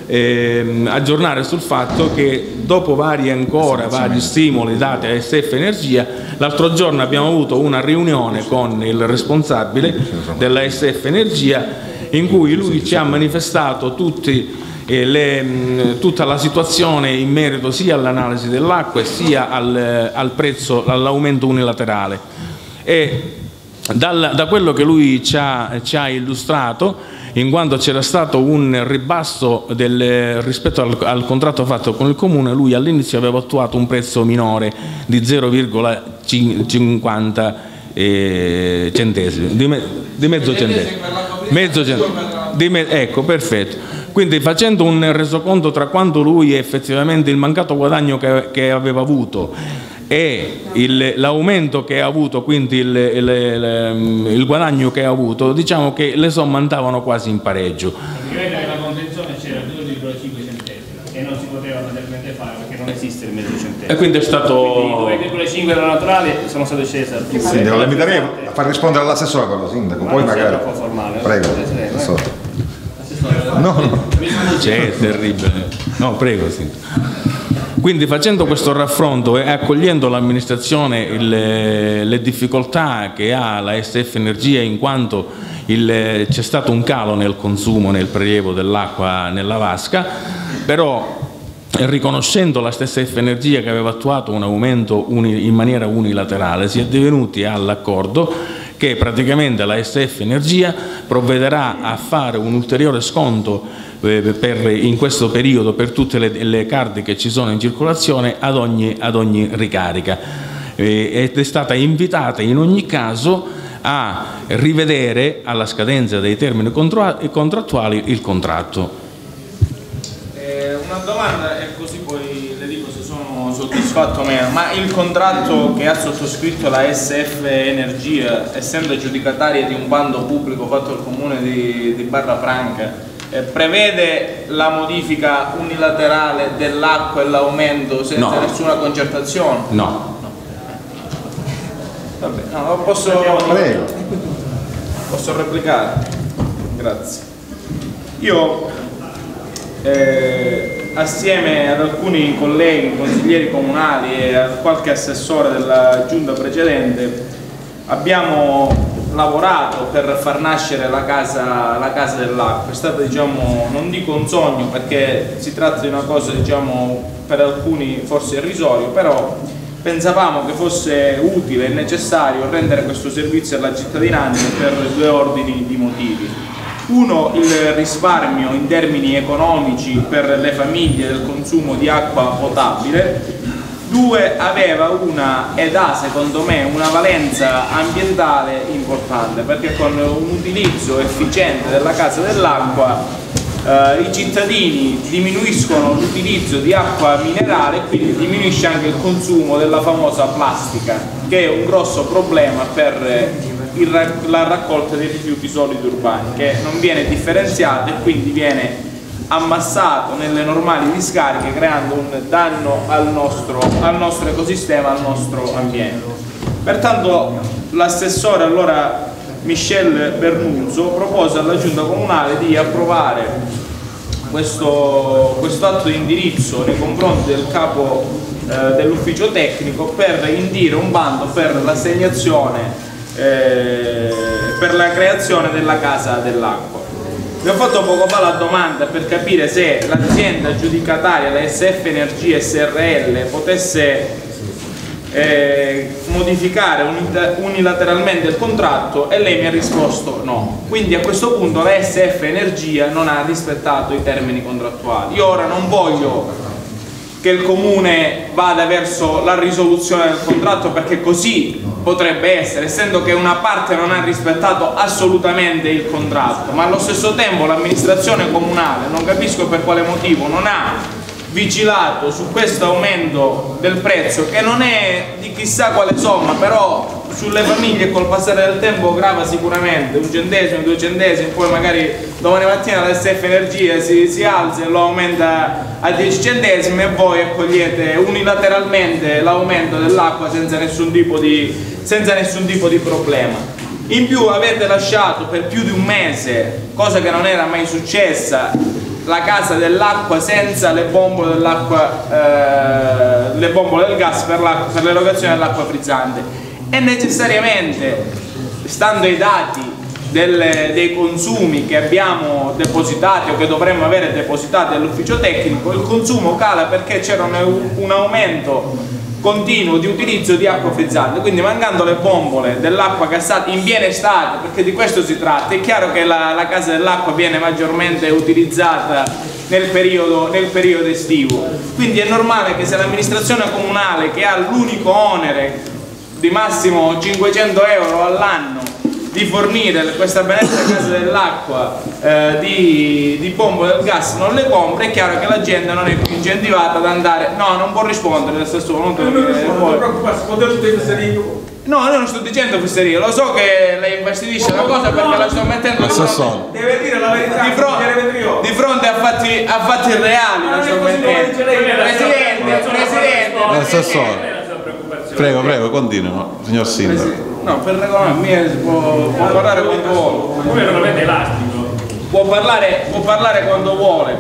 eh, aggiornare sul fatto che dopo vari ancora vari stimoli dati a S F Energia, l'altro giorno abbiamo avuto una riunione con il responsabile della S F Energia in cui lui ci ha manifestato tutti E le, tutta la situazione in merito sia all'analisi dell'acqua sia al, al prezzo, all'aumento unilaterale, e dal, da quello che lui ci ha, ci ha illustrato, in quanto c'era stato un ribasso del, rispetto al, al contratto fatto con il Comune, lui all'inizio aveva attuato un prezzo minore di zero virgola cinquanta eh, centesimi, di, me, di mezzo centesimo, mezzo centesimo, di me, ecco, perfetto. Quindi facendo un resoconto tra quanto lui effettivamente il mancato guadagno che, che aveva avuto e l'aumento che ha avuto, quindi il, il, il, il guadagno che ha avuto, diciamo che le somme andavano quasi in pareggio. Praticamente nella convenzione c'era due virgola cinque centesimi e non si poteva materialmente fare perché non esiste il mezzo centesimo. E quindi è stato... due virgola cinque erano naturali, sono state scese al più. Sindaco, le inviterei a far rispondere all'assessore quello, Sindaco, poi magari... Prego, assessore. No, no. C'è, è terribile. No, prego, sì. Quindi facendo questo raffronto e accogliendo l'amministrazione le, le difficoltà che ha la S F Energia, in quanto c'è stato un calo nel consumo, nel prelievo dell'acqua nella vasca, però riconoscendo la stessa F Energia che aveva attuato un aumento uni, in maniera unilaterale, si è divenuti all'accordo che praticamente la S F Energia provvederà a fare un ulteriore sconto eh, per, in questo periodo per tutte le, le card che ci sono in circolazione ad ogni, ad ogni ricarica, eh, ed è stata invitata in ogni caso a rivedere alla scadenza dei termini contrattuali il contratto. Eh, una domanda e così poi le dico se sono soddisfatto o meno, ma il contratto che ha sottoscritto la S F Energia, essendo aggiudicataria di un bando pubblico fatto al comune di, di Barra Franca, eh, prevede la modifica unilaterale dell'acqua e l'aumento senza no. nessuna concertazione? No. no. Vabbè, no, posso, posso replicare? Grazie. Io Eh, assieme ad alcuni colleghi consiglieri comunali e a qualche assessore della giunta precedente abbiamo lavorato per far nascere la casa, la casa dell'acqua. È stato, diciamo, non dico un sogno perché si tratta di una cosa, diciamo, per alcuni forse irrisorio, però pensavamo che fosse utile e necessario rendere questo servizio alla cittadinanza per due ordini di motivi. Uno, il risparmio in termini economici per le famiglie del consumo di acqua potabile. Due, aveva una, ed ha secondo me, una valenza ambientale importante, perché con un utilizzo efficiente della casa dell'acqua eh, i cittadini diminuiscono l'utilizzo di acqua minerale e quindi diminuisce anche il consumo della famosa plastica, che è un grosso problema per Il, la raccolta dei rifiuti solidi urbani, che non viene differenziata e quindi viene ammassato nelle normali discariche, creando un danno al nostro, al nostro ecosistema, al nostro ambiente. Pertanto l'assessore allora Michel Bernuzzo propose alla giunta comunale di approvare questo, questo atto di indirizzo nei confronti del capo eh, dell'ufficio tecnico per indire un bando per l'assegnazione Eh, per la creazione della casa dell'acqua. Vi ho fatto poco fa la domanda per capire se l'azienda aggiudicataria, la S F Energia S R L, potesse eh, modificare unilateralmente il contratto e lei mi ha risposto no. Quindi a questo punto la S F Energia non ha rispettato i termini contrattuali. Io ora non voglio che il comune vada verso la risoluzione del contratto, perché così potrebbe essere, essendo che una parte non ha rispettato assolutamente il contratto, ma allo stesso tempo l'amministrazione comunale, non capisco per quale motivo, non ha vigilato su questo aumento del prezzo, che non è di chissà quale somma, però sulle famiglie col passare del tempo grava sicuramente un centesimo, due centesimi, poi magari domani mattina la S F Energia si, si alza e lo aumenta a dieci centesimi e voi accogliete unilateralmente l'aumento dell'acqua senza nessun tipo di, senza nessun tipo di problema. In più avete lasciato per più di un mese, cosa che non era mai successa, la casa dell'acqua senza le bombole dell'acqua, eh, le bombole del gas per, per l'erogazione dell'acqua frizzante. E necessariamente, stando ai dati Del, dei consumi che abbiamo depositati o che dovremmo avere depositati all'ufficio tecnico, il consumo cala perché c'era un, un aumento continuo di utilizzo di acqua frizzante, quindi mancando le bombole dell'acqua gassata in piena estate, perché di questo si tratta. È chiaro che la, la casa dell'acqua viene maggiormente utilizzata nel periodo, nel periodo estivo, quindi è normale che se l'amministrazione comunale, che ha l'unico onere di massimo cinquecento euro all'anno di fornire questa benedetta casa dell'acqua eh, di, di bombole del gas, non le compra, è chiaro che la gente non è più incentivata ad andare. No, non può rispondere nel senso, non te lo dire, non preoccuparsi, no, io non sto dicendo fesserie, lo so che lei infastidisce la cosa perché la sto mettendo di fronte, deve dire la verità, di fronte, di fronte a fatti, a fatti reali, la sto mettendo. Presidente, Presidente, Assessore, prego, prego, continua, signor Sindaco. No, per regolamento può, può parlare quando vuole. Come regolamento elastico. Può parlare, può parlare quando vuole.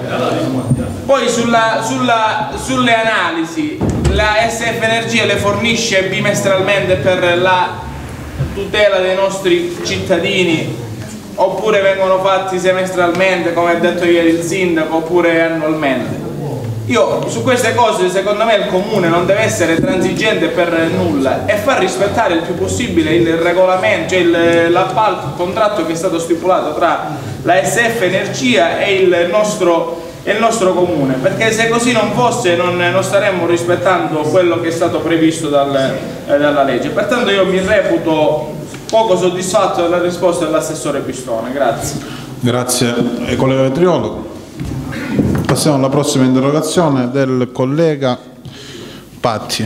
Poi sulla, sulla, sulle analisi, la S F Energia le fornisce bimestralmente per la tutela dei nostri cittadini, oppure vengono fatti semestralmente, come ha detto ieri il sindaco, oppure annualmente. Io su queste cose, secondo me, il comune non deve essere transigente per nulla e far rispettare il più possibile il regolamento, cioè l'appalto, il contratto che è stato stipulato tra la S F Energia e il nostro, e il nostro comune, perché se così non fosse non, non staremmo rispettando quello che è stato previsto dal, eh, dalla legge. Pertanto io mi reputo poco soddisfatto della risposta dell'assessore Pistone. Grazie. Grazie. E collega Vetriolo? Passiamo alla prossima interrogazione del collega Patti.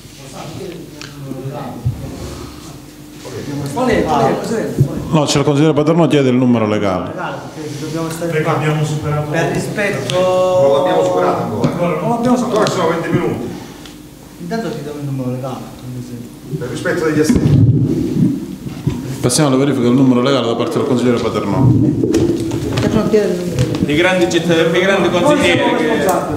No, c'è il consigliere Paterno, chiede il numero legale. Dobbiamo stare qua. Per rispetto... Non l'abbiamo superato ancora. Non l'abbiamo superato. Ancora sono venti minuti. Intanto ti do il numero legale. Per rispetto degli assenti. Passiamo alla verifica del numero legale da parte del consigliere Paterno. Paterno chiede il numero. I grandi cittadini, i grandi consiglieri che...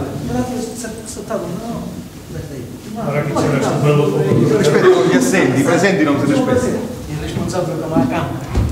Rispetto agli assenti, i presenti non si rispettano. Il responsabile della Camera.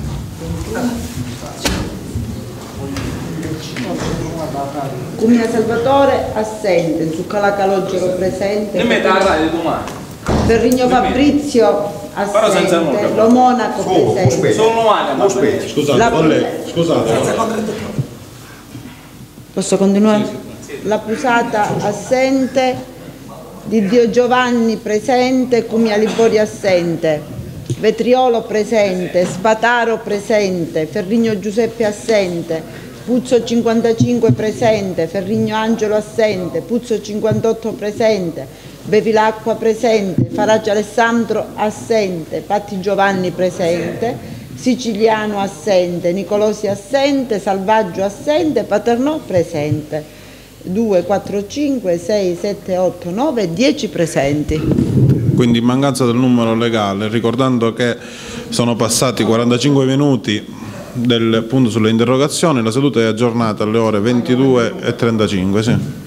Cumia Salvatore assente, Zuccala Calogero presente, Ne metta la radio domani. Ferrigno Fabrizio assente, Lo Monaco presente. Sono Monaco. Scusate, La- collega, scusate. Posso continuare? La Pusata assente, Di Dio Giovanni presente, Cumia Libori assente, Vetriolo presente, Spataro presente, Ferrigno Giuseppe assente, Puzzo cinquantacinque presente, Ferrigno Angelo assente, Puzzo cinquantotto presente, Bevilacqua presente, Faraggia Alessandro assente, Patti Giovanni presente, Siciliano assente, Nicolosi assente, Salvaggio assente, Paternò presente. due, quattro, cinque, sei, sette, otto, nove, dieci presenti. Quindi in mancanza del numero legale, ricordando che sono passati quarantacinque minuti del punto sulle interrogazioni, la seduta è aggiornata alle ore ventidue e trentacinque. Sì.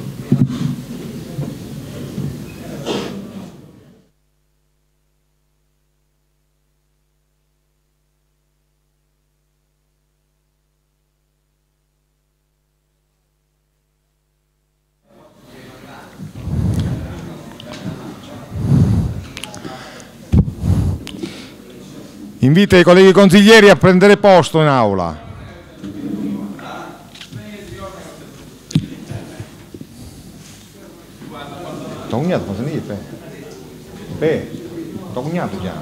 Invito i colleghi consiglieri a prendere posto in aula. Tuo cognato cosa ne dice? Beh, tuo cognato già.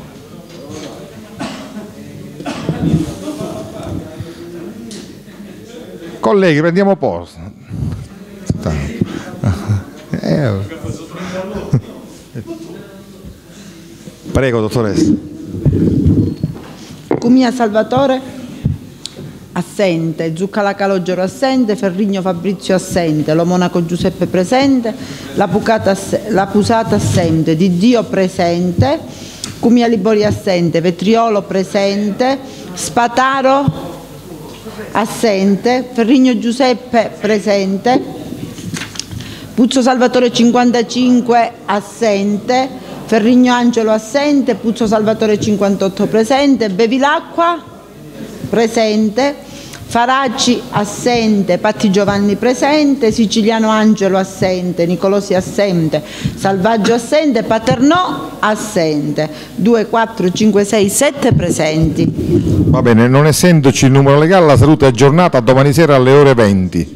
Colleghi, prendiamo posto. Eh. Prego, dottoressa. Cumia Salvatore assente, Zuccala Calogero assente, Ferrigno Fabrizio assente, Lo Monaco Giuseppe presente, la, Pucata, la Pusata assente, Di Dio presente, Cumia Libori assente, Vetriolo presente, Spataro assente, Ferrigno Giuseppe presente, Puzzo Salvatore cinquantacinque assente, Ferrigno Angelo assente, Puzzo Salvatore cinquantotto presente, Bevilacqua presente, Faracci assente, Patti Giovanni presente, Siciliano Angelo assente, Nicolosi assente, Salvaggio assente, Paternò assente, due, quattro, cinque, sei, sette presenti. Va bene, non essendoci il numero legale, la seduta è aggiornata a domani sera alle ore venti.